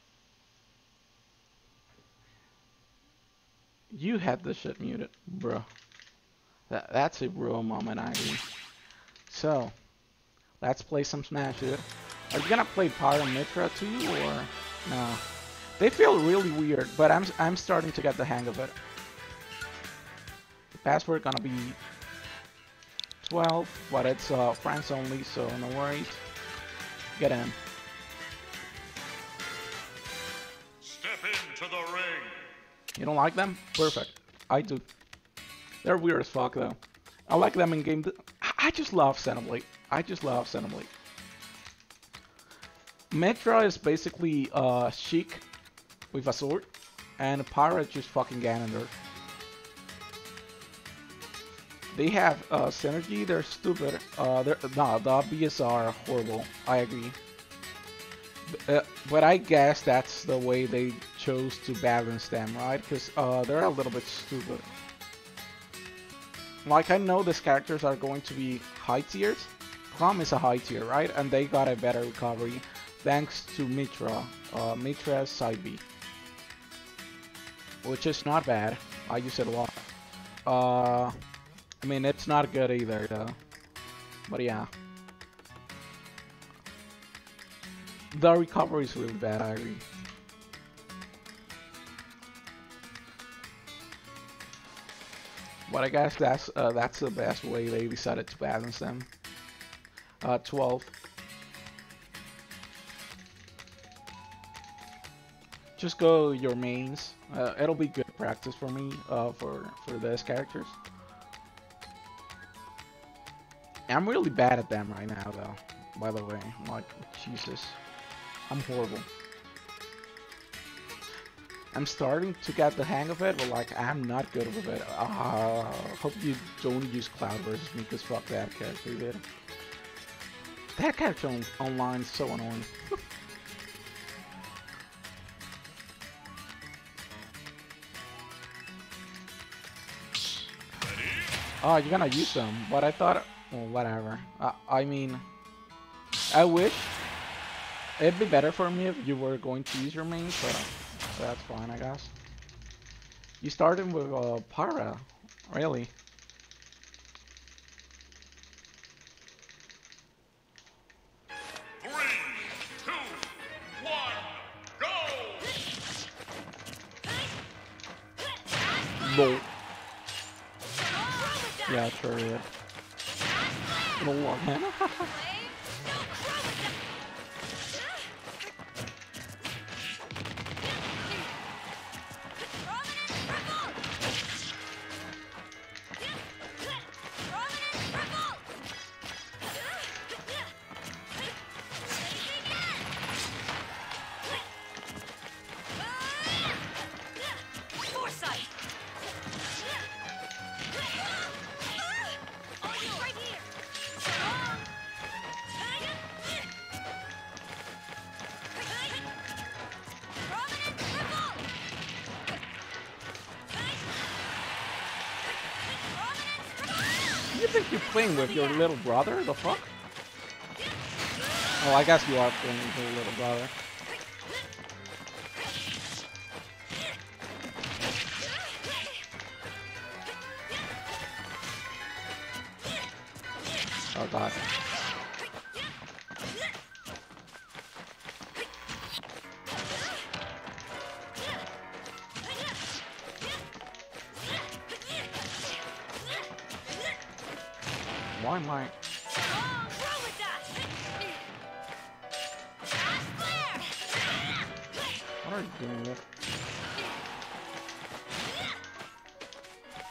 You had this shit muted, bro. That that's a bro moment, I agree. So, let's play some Smash, dude. Are you gonna play Pyra Mitra too, or no? They feel really weird, but I'm I'm starting to get the hang of it. The password gonna be twelve, but it's uh, friends only, so no worries. Get in. Step into the ring. You don't like them? Perfect. I do. They're weird as fuck though. I like them in game. I just love Xenoblade. I just love Xenoblade. Metra is basically uh, Sheik with a sword, and Pyra is just fucking Ganondorf. They have uh, synergy. They're stupid. Uh, they're no, the B S are horrible. I agree. Uh, but I guess that's the way they chose to balance them, right? Because uh, they're a little bit stupid. Like, I know these characters are going to be high tiers. Chrom is a high tier, right? And they got a better recovery thanks to Mitra. Uh, Mitra's side B. Which is not bad. I use it a lot. Uh, I mean, it's not good either, though. But yeah. The recovery is really bad, I agree. But I guess that's uh, that's the best way they decided to balance them. Uh, twelve. Just go your mains. Uh, it'll be good practice for me uh, for for those characters. I'm really bad at them right now, though. By the way, like Jesus. I'm horrible. I'm starting to get the hang of it, but like I'm not good with it. Uh, hope you don't use Cloud versus me, cause fuck that character, dude. That character on online is so annoying. Oh, you're gonna use them, but I thought, well, whatever. Uh, I mean, I wish. It'd be better for me if you were going to use your main, so that's fine, I guess. You started with uh, Pyra, really? Three, two, one, go! Lol. Yeah, sure, yeah. Lol, man. You think you're playing with your little brother? The fuck? Oh, I guess you are playing with your little brother. Oh god. Why am I? What are you doing with?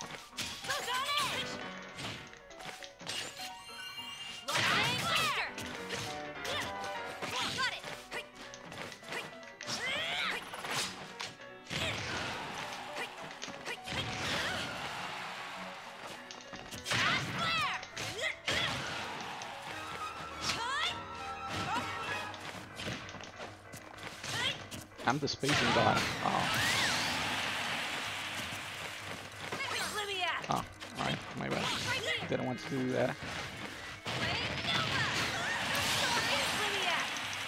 I'm the spacing god. Oh, Let me at it. oh, alright, my bad. Right here. Didn't want to do that. Let me at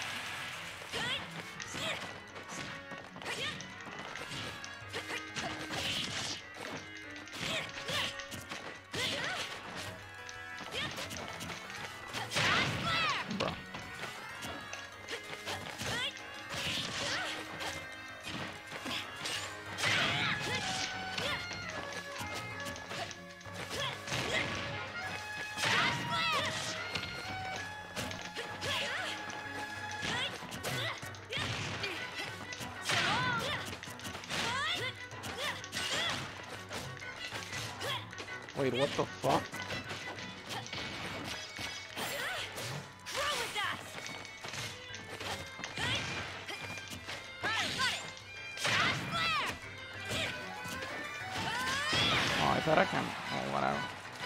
Bro. Wait, what the fuck? Oh, I thought I can. Oh, whatever.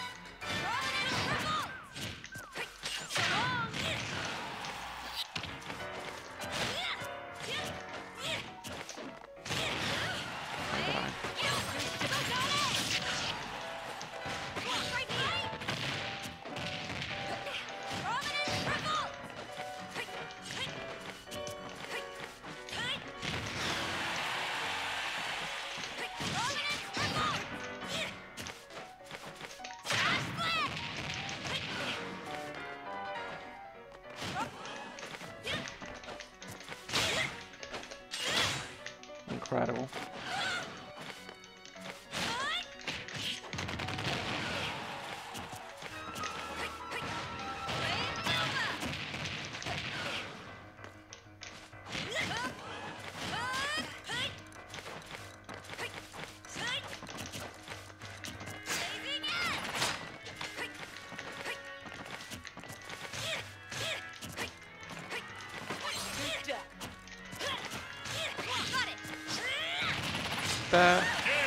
I thought I... Incredible. That...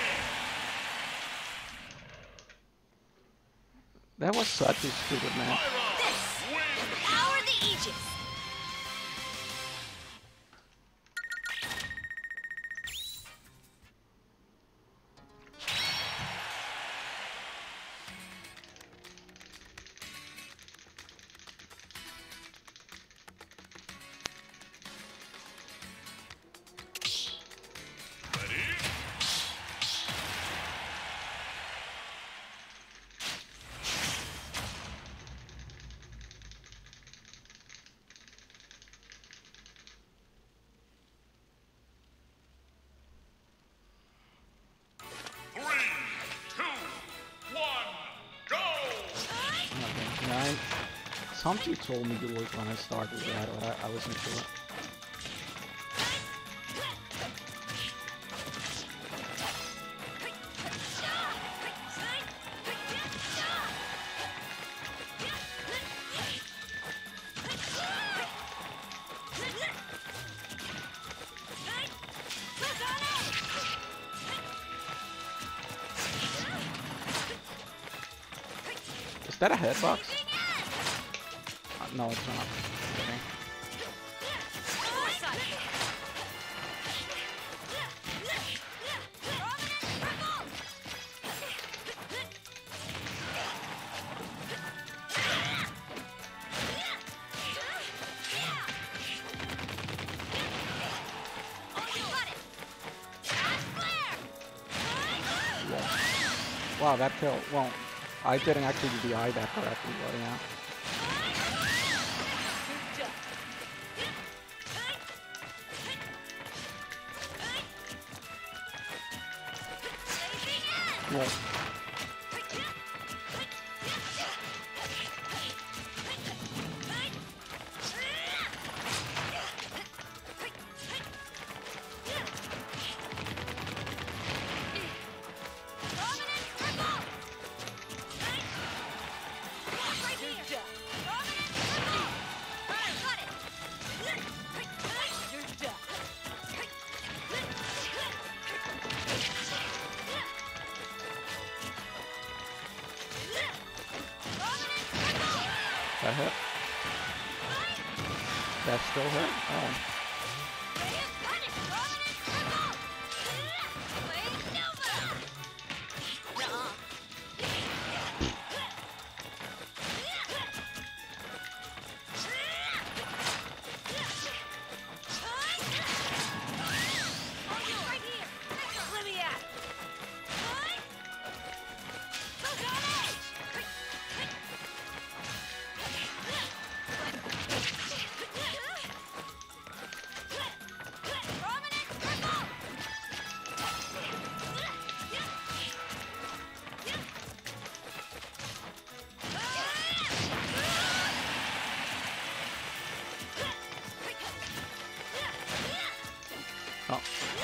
That was such a stupid match. Power the Aegis. Okay, nine. Something told me to look when I started that, but I, I wasn't sure. Is that a headbox? Uh, no, it's not. Okay. Wow, that killed. Well, I didn't actually D I that correctly, but yeah. Well, that hit? That still hit? Oh. Oh.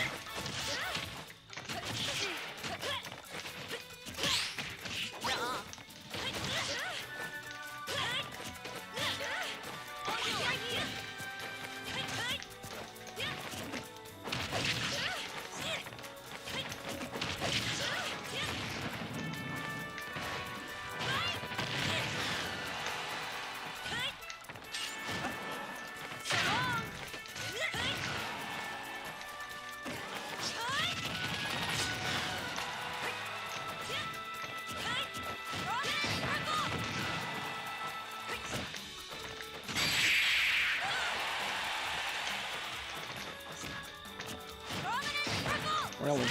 Really?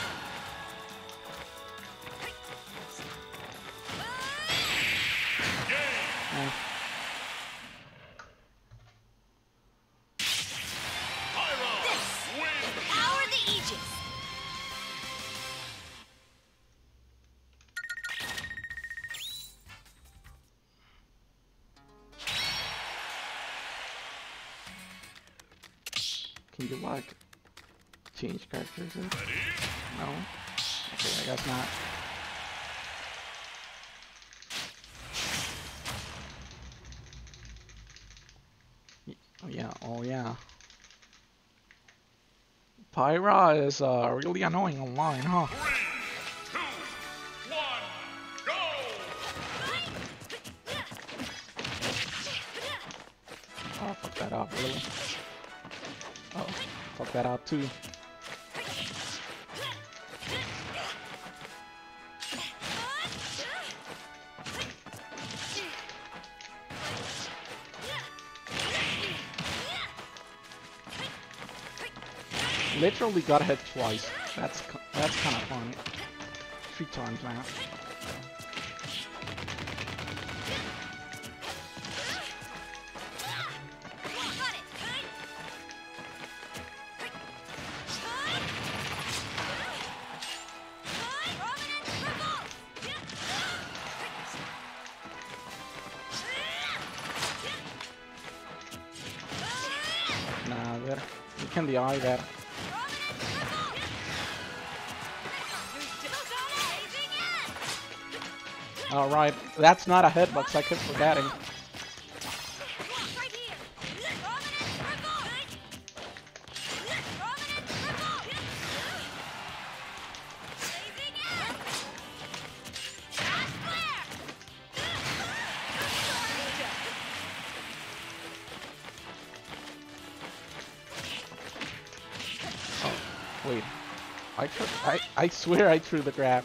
Eh. Power the Aegis. Can you like change characters? In? No. Okay, I guess not. Y- Oh yeah. Oh yeah. Pyra is uh, really annoying online, huh? Oh, fuck that up, really? Oh, fuck that up too. Literally got hit twice. That's ki- that's kind of funny. Three times now. Got it. Nah, there. You can the eye there. Alright, that's not a hitbox, I keep forgetting. Oh, wait. I, tr I, I swear I threw the grab.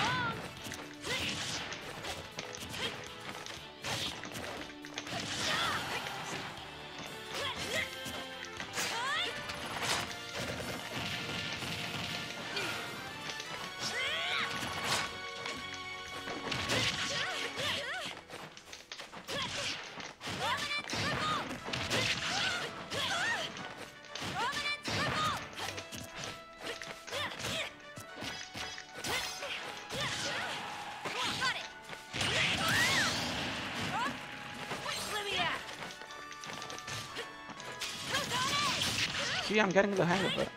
See, I'm getting the hang of it.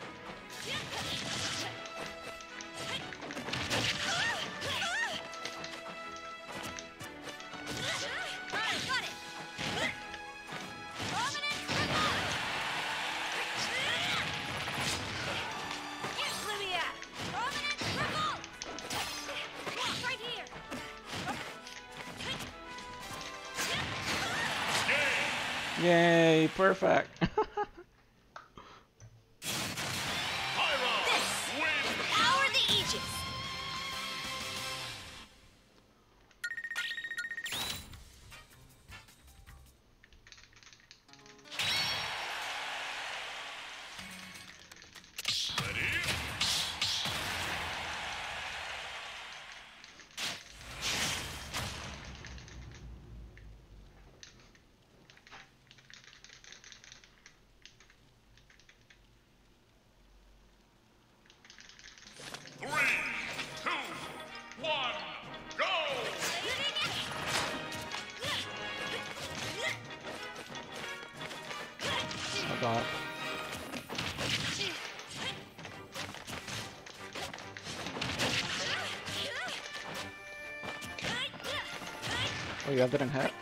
Yay, perfect. Power the Aegis. Oh god. Wait, that didn't hit.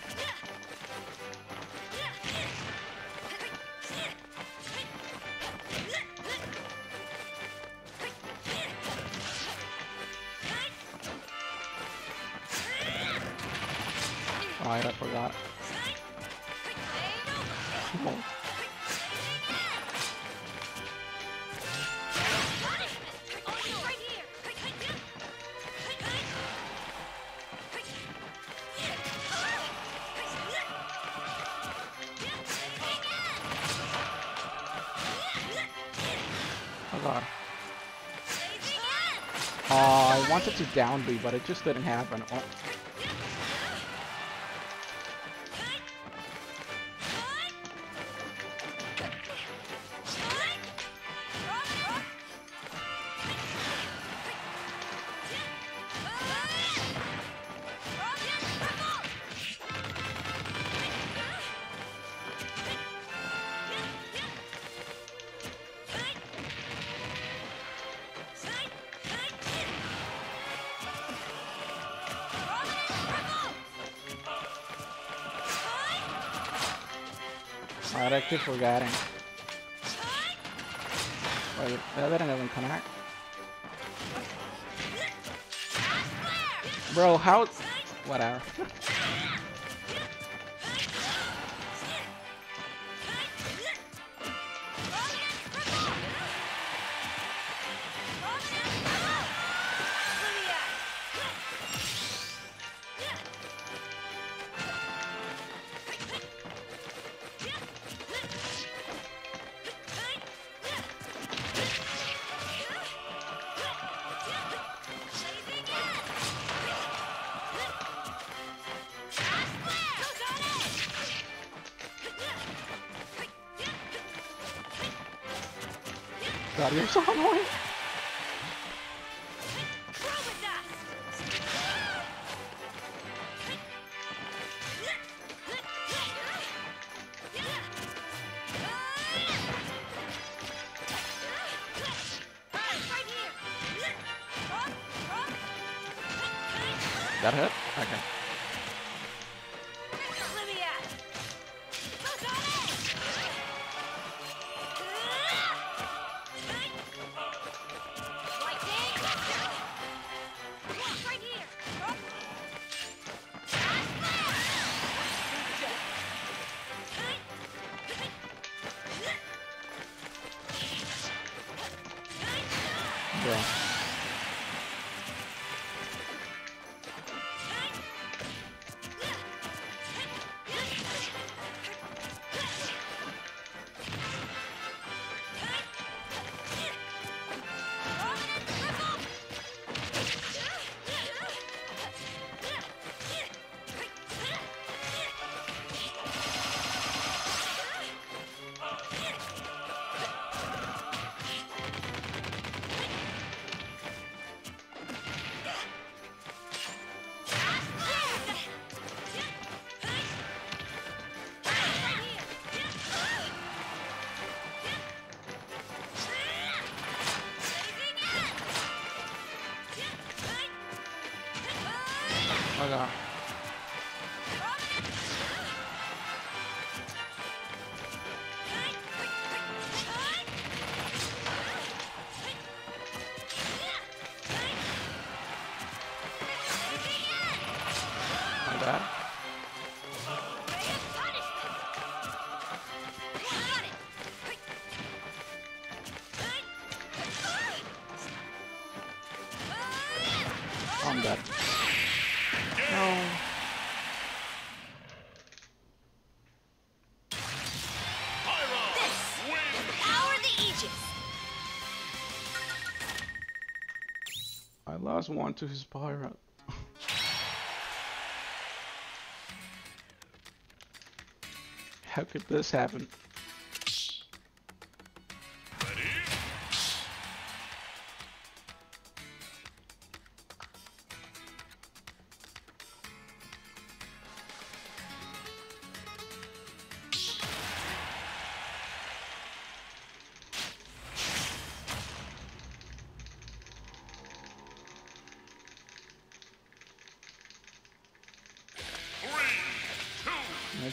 Alright, I forgot. Oh. Oh god. Oh, I wanted to down B, but it just didn't happen. Oh. Alright, I keep forgetting. Wait, that didn't even connect. Bro, how? Whatever. God, you're so annoying. That hit? Okay. Bro. Oh god. My bad. I'm dead. No. I lost one to his pirate. How could this happen?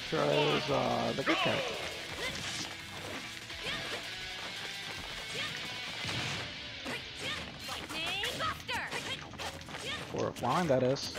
chose uh, the good character. Lightning Buster! For flying, that is.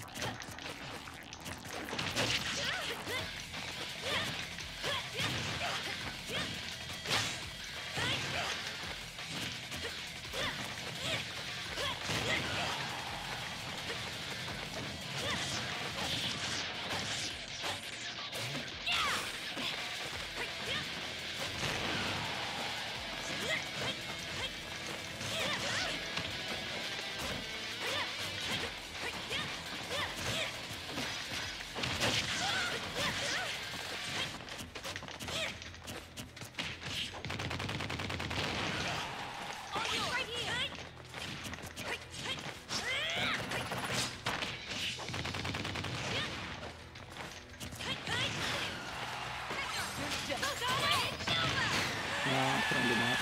No, apparently not.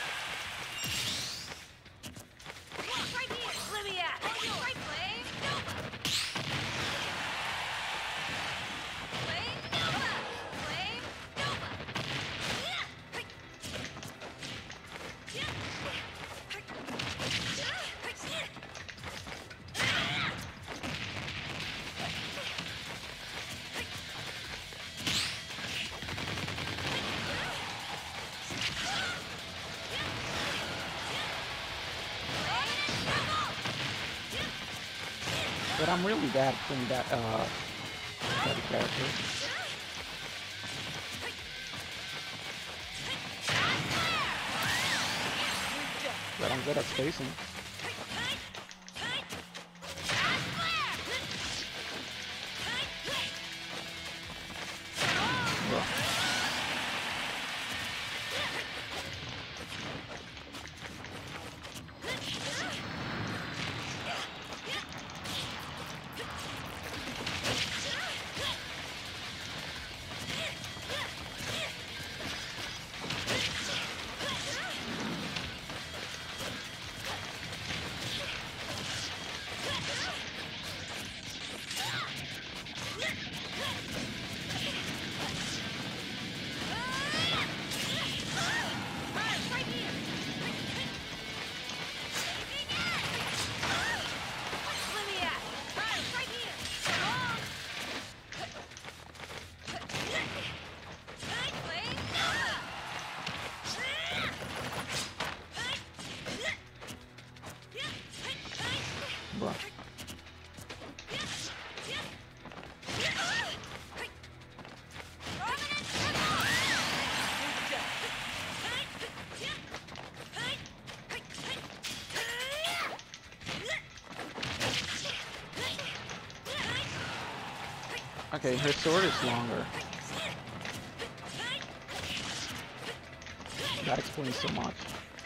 But I'm really bad playing that uh that character. But I'm good at spacing. Yeah. Bruh. Okay, her sword is longer. That explains so much.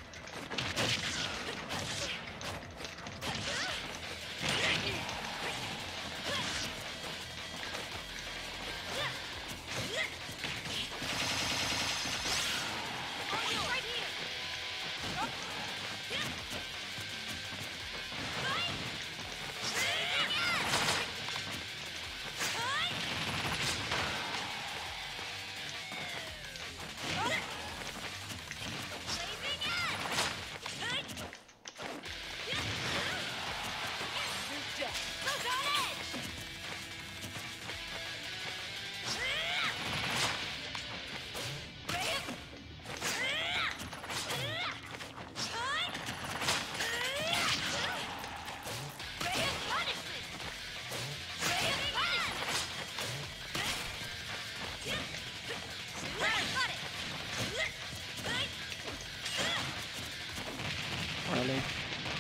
Really?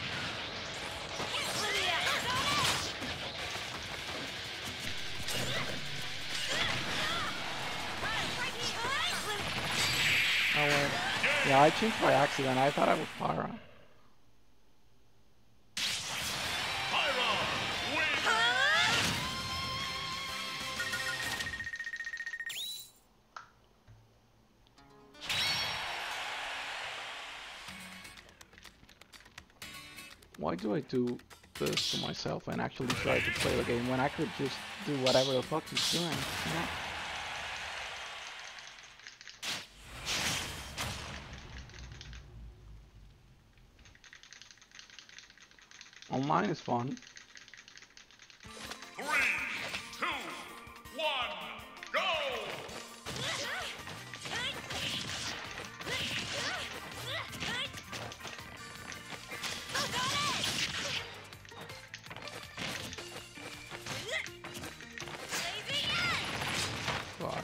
Oh wait. Yeah, I changed by accident. I thought I was Pyra. Why do I do this to myself and actually try to play the game when I could just do whatever the fuck he's doing? You know? Online is fun. Three, two, one, go! Fuck.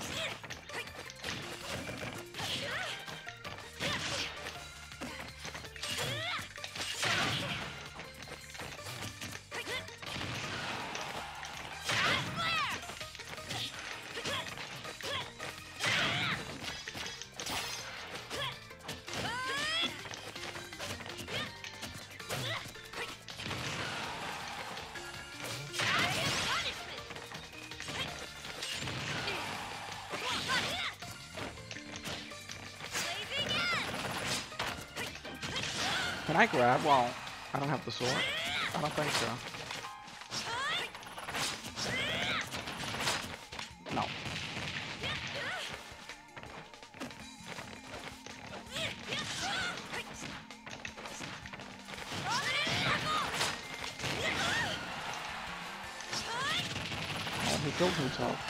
Can I grab while I don't have the sword? I don't think so. No. Oh, he killed himself.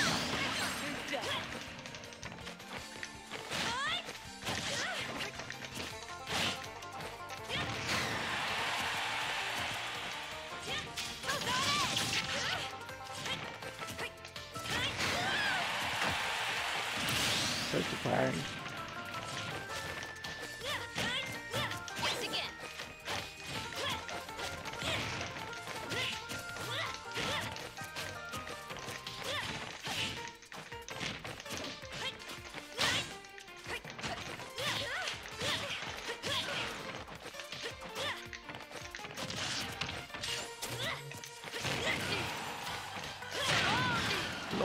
Search the fire. Lord.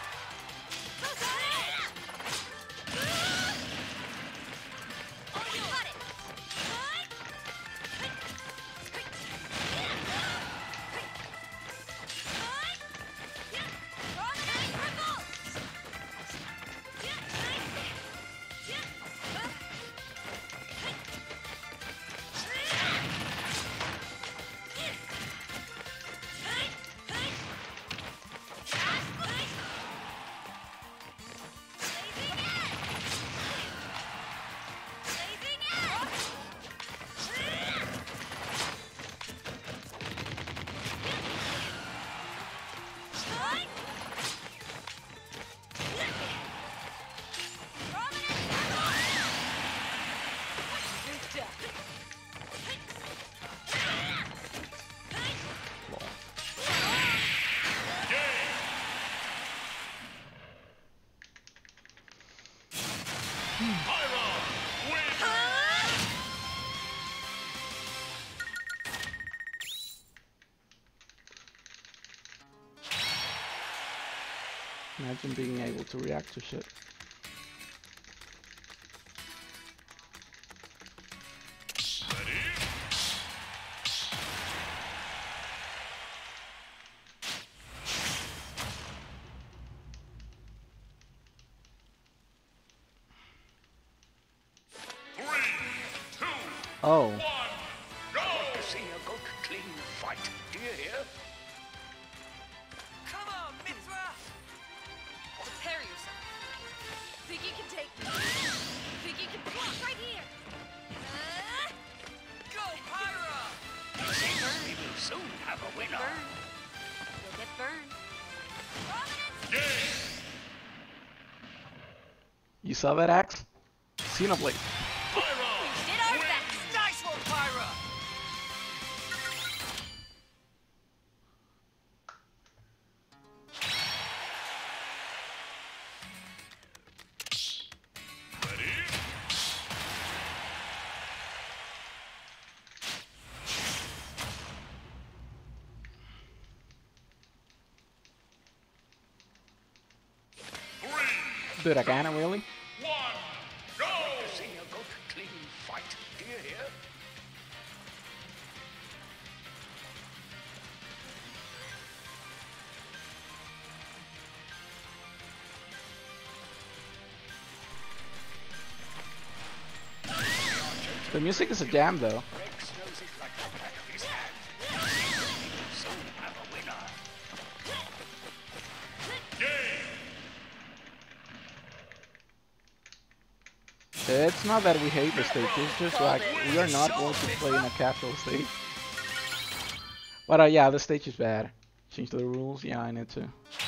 Pyra wins! Imagine being able to react to shit. Ready? Three, two, Oh, one, go! See a good, clean fight. Do you hear? Come on, Mithra! Prepare yourself. Think you can take me? Think you can block right here? Uh, go, Pyra! We will soon have a winner. Burn. You'll get burned. Game! you saw that axe? Xenoblade. Pyra We did our wins! best! Nice one, Pyra! Ready? Three, Dude, I can't really. one, go! See a good, clean fight. Do you hear? The music is a jam though. Rex knows it like the back of his hand. It's not that we hate the stage, it's just like we are not going to play in a casual stage. But uh, yeah, the stage is bad. Change the rules? Yeah, I need to.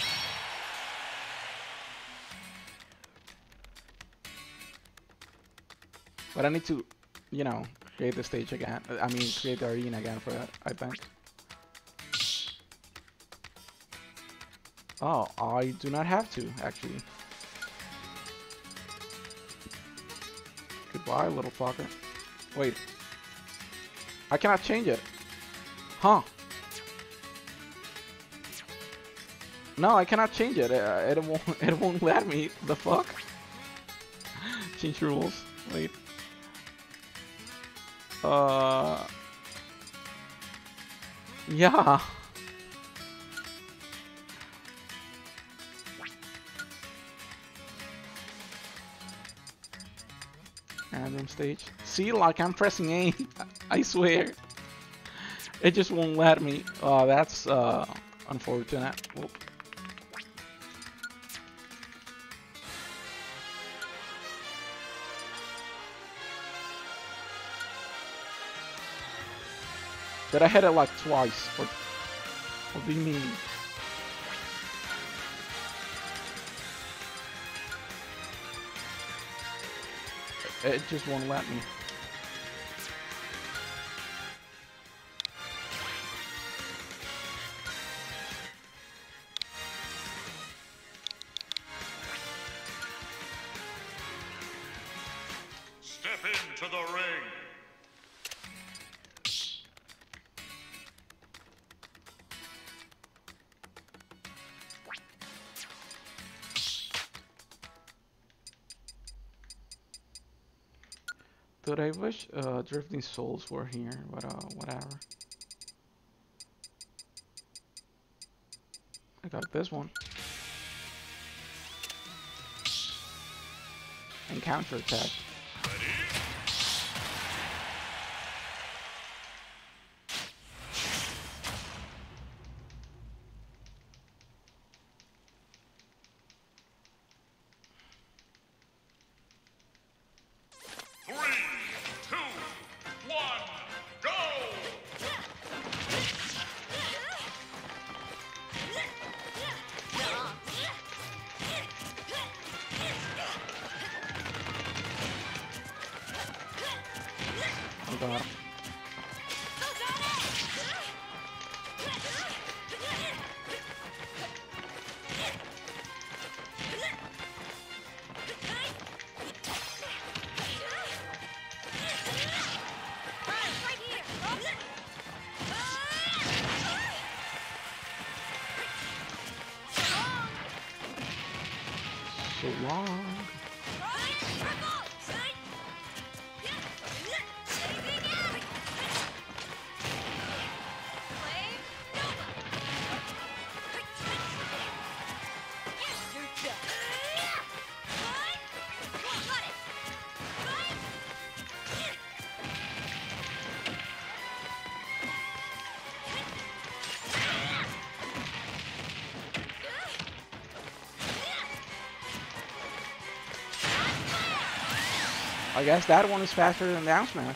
But I need to, you know, create the stage again. I mean, create the arena again for that, I think. Oh, I do not have to, actually. Goodbye, little fucker. Wait. I cannot change it. Huh. No, I cannot change it. Uh, it won't. It won't let me. The fuck? Change rules. Wait. Uh. Yeah. Random stage. See, like I'm pressing A. I swear. It just won't let me. Oh, that's uh unfortunate. Whoop. Did I hit it like twice? What, what do you mean? It just won't let me. Step into the ring. Dude, I wish uh, Drifting Souls were here, but uh, whatever. I got this one. And counter attack. Three, two, one, go! I got him. So long. I guess that one is faster than down smash.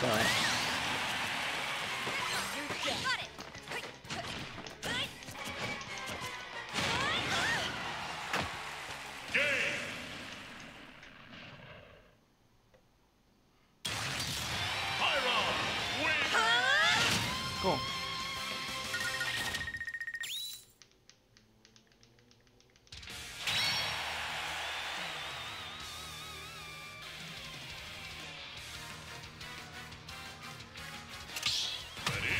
Sorry. Got it. Game. Pyra wins. Cool. Ready?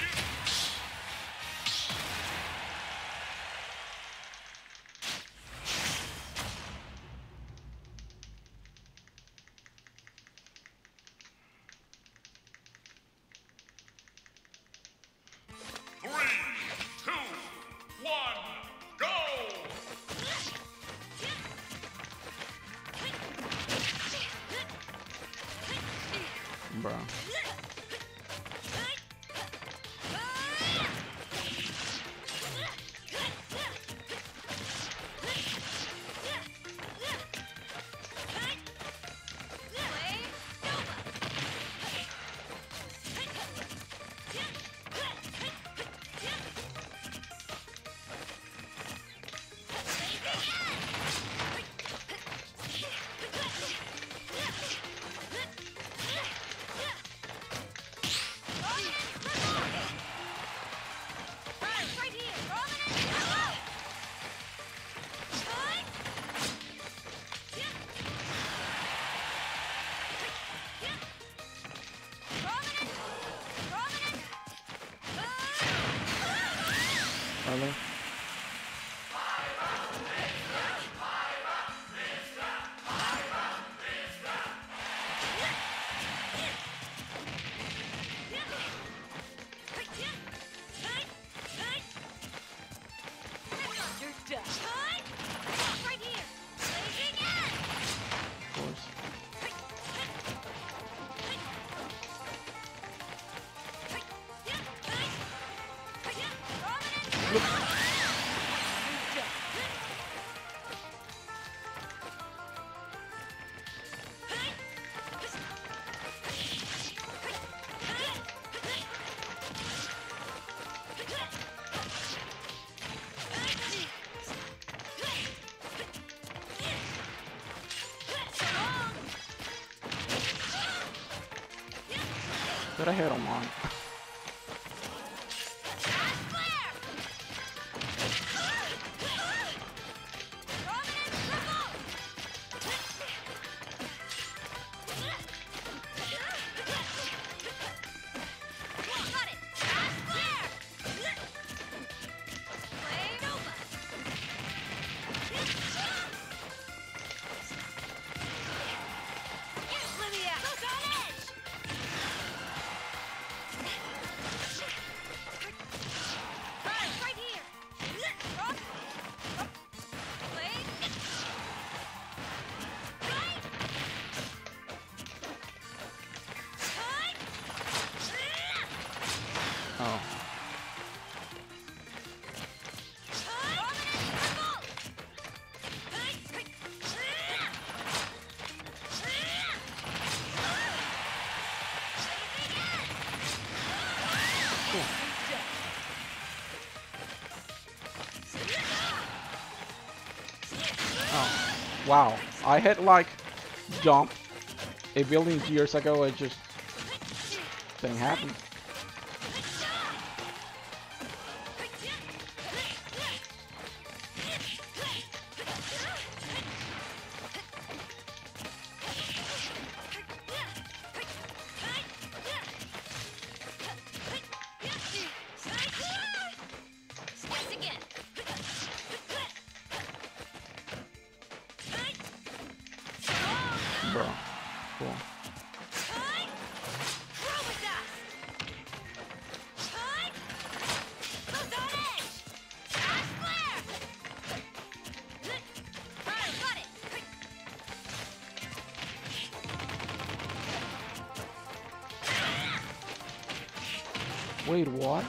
Three, two, one, go! Bro. Right here. Prominent. Really? You're done. Right here. Blazing in. Of course. Did I hit him on? Right here. Oh. Oh. Wow. I had like jump a billion years ago. It just didn't happen. Once again. Bro. Cool. Roll with us. Goes on edge. Flash flare. Alright, got it. Wait, what?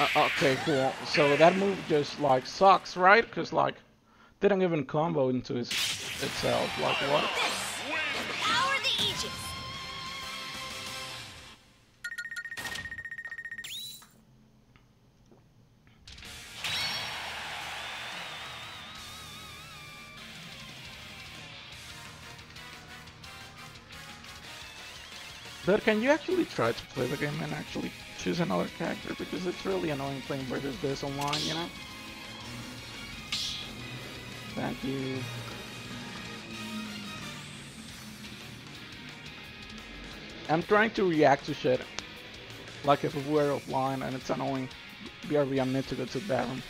Uh, okay, cool. So that move just like sucks, right? Cause like didn't even combo into his, itself. Like what? Power the Aegis. But can you actually try to play the game and actually choose another character? Because it's really annoying playing versus this online, you know? Thank you. I'm trying to react to shit. Like if we were offline and it's annoying. B R B, I need to go to the bathroom.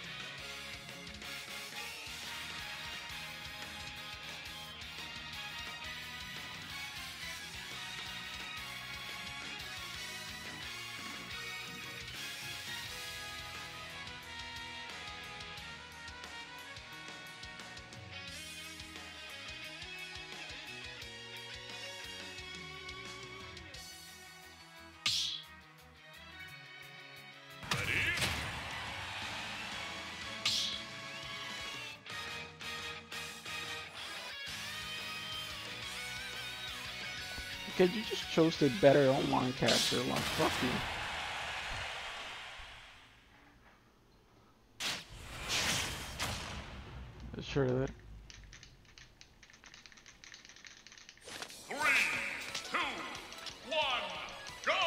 Okay, you just chose the better online character, like fuck you. I sure did. Three, two, one, go!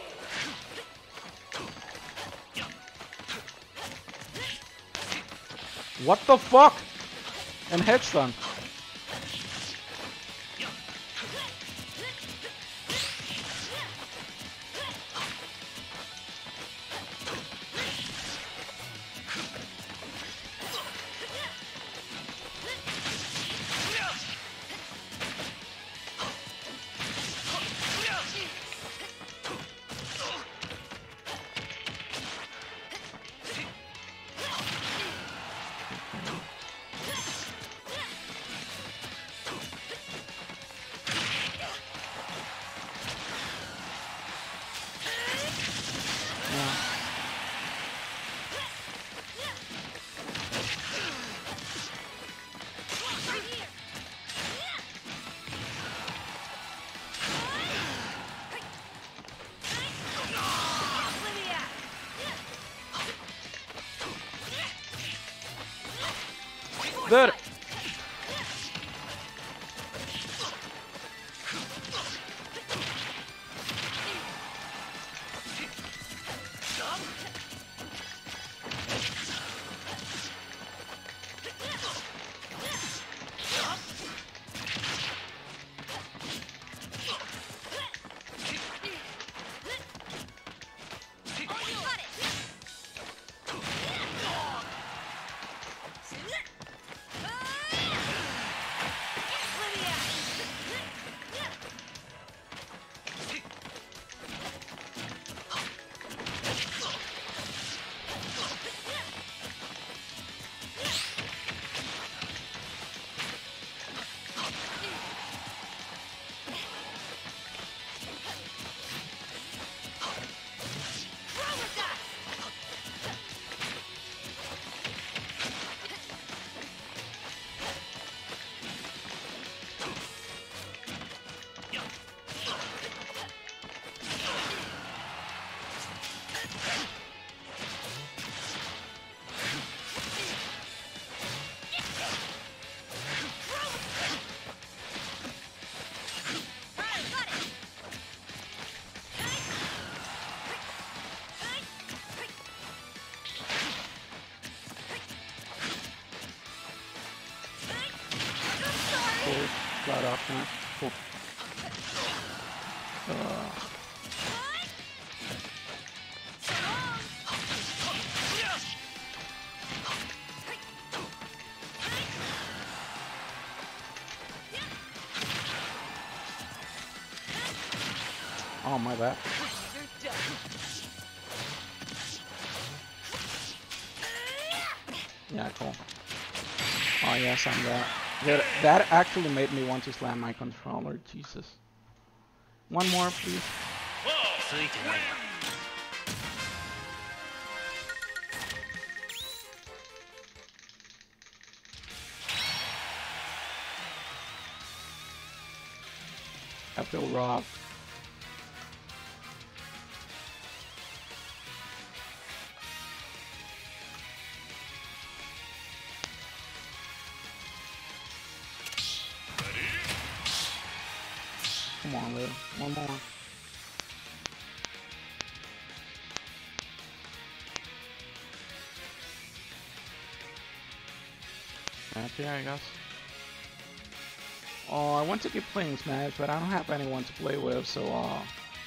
What the fuck? And headstun. Good. Flat off now. Cool. Uh, oh, my bad. Yeah, cool. Oh yes, I'm that. That, that actually made me want to slam my controller. Jesus. One more, please. I feel robbed. Come on, Lil. One more. Okay, I guess. Oh, I want to keep playing Smash, but I don't have anyone to play with, so uh,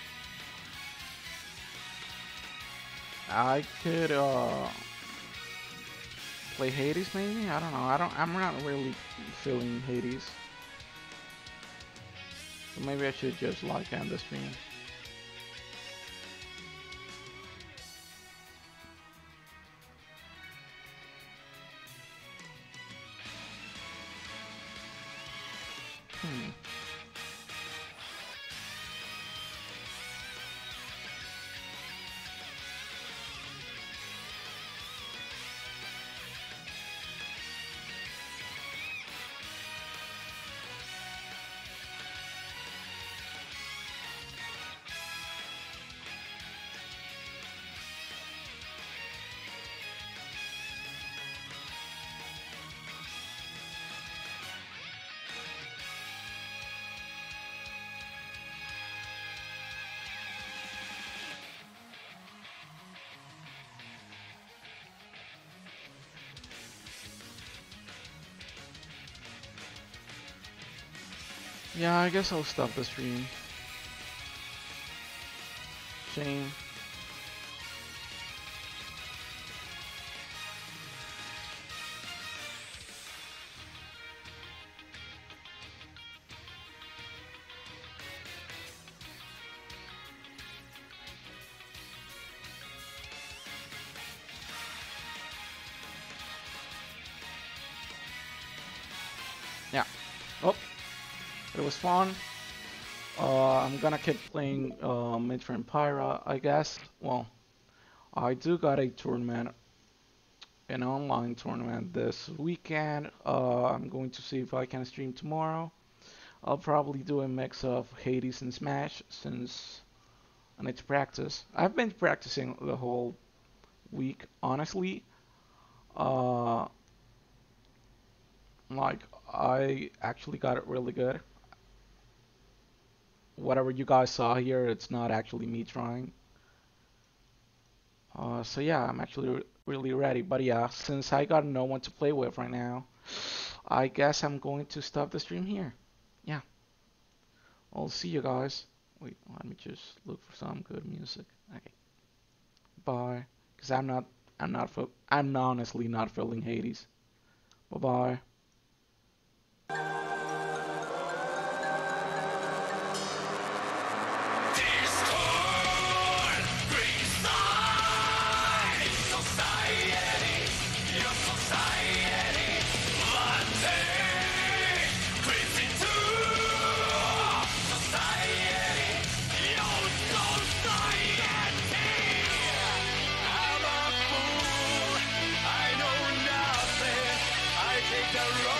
I could uh play Hades maybe. I don't know. I don't. I'm not really feeling Hades, so maybe I should just like end the stream. Hmm. Yeah, I guess I'll stop the stream. Shame. Yeah. Oh. It was fun. Uh, I'm gonna keep playing uh, Mitra and Pyra, I guess. Well, I do got a tournament, an online tournament this weekend. Uh, I'm going to see if I can stream tomorrow. I'll probably do a mix of Hades and Smash since I need to practice. I've been practicing the whole week, honestly. Uh, like, I actually got it really good. Whatever you guys saw here, it's not actually me trying. Uh, so yeah, I'm actually re really ready. But yeah, since I got no one to play with right now, I guess I'm going to stop the stream here. Yeah. I'll see you guys. Wait, let me just look for some good music. Okay. Bye. Cause I'm not, I'm not, I'm honestly not feeling Hades. Bye bye. The road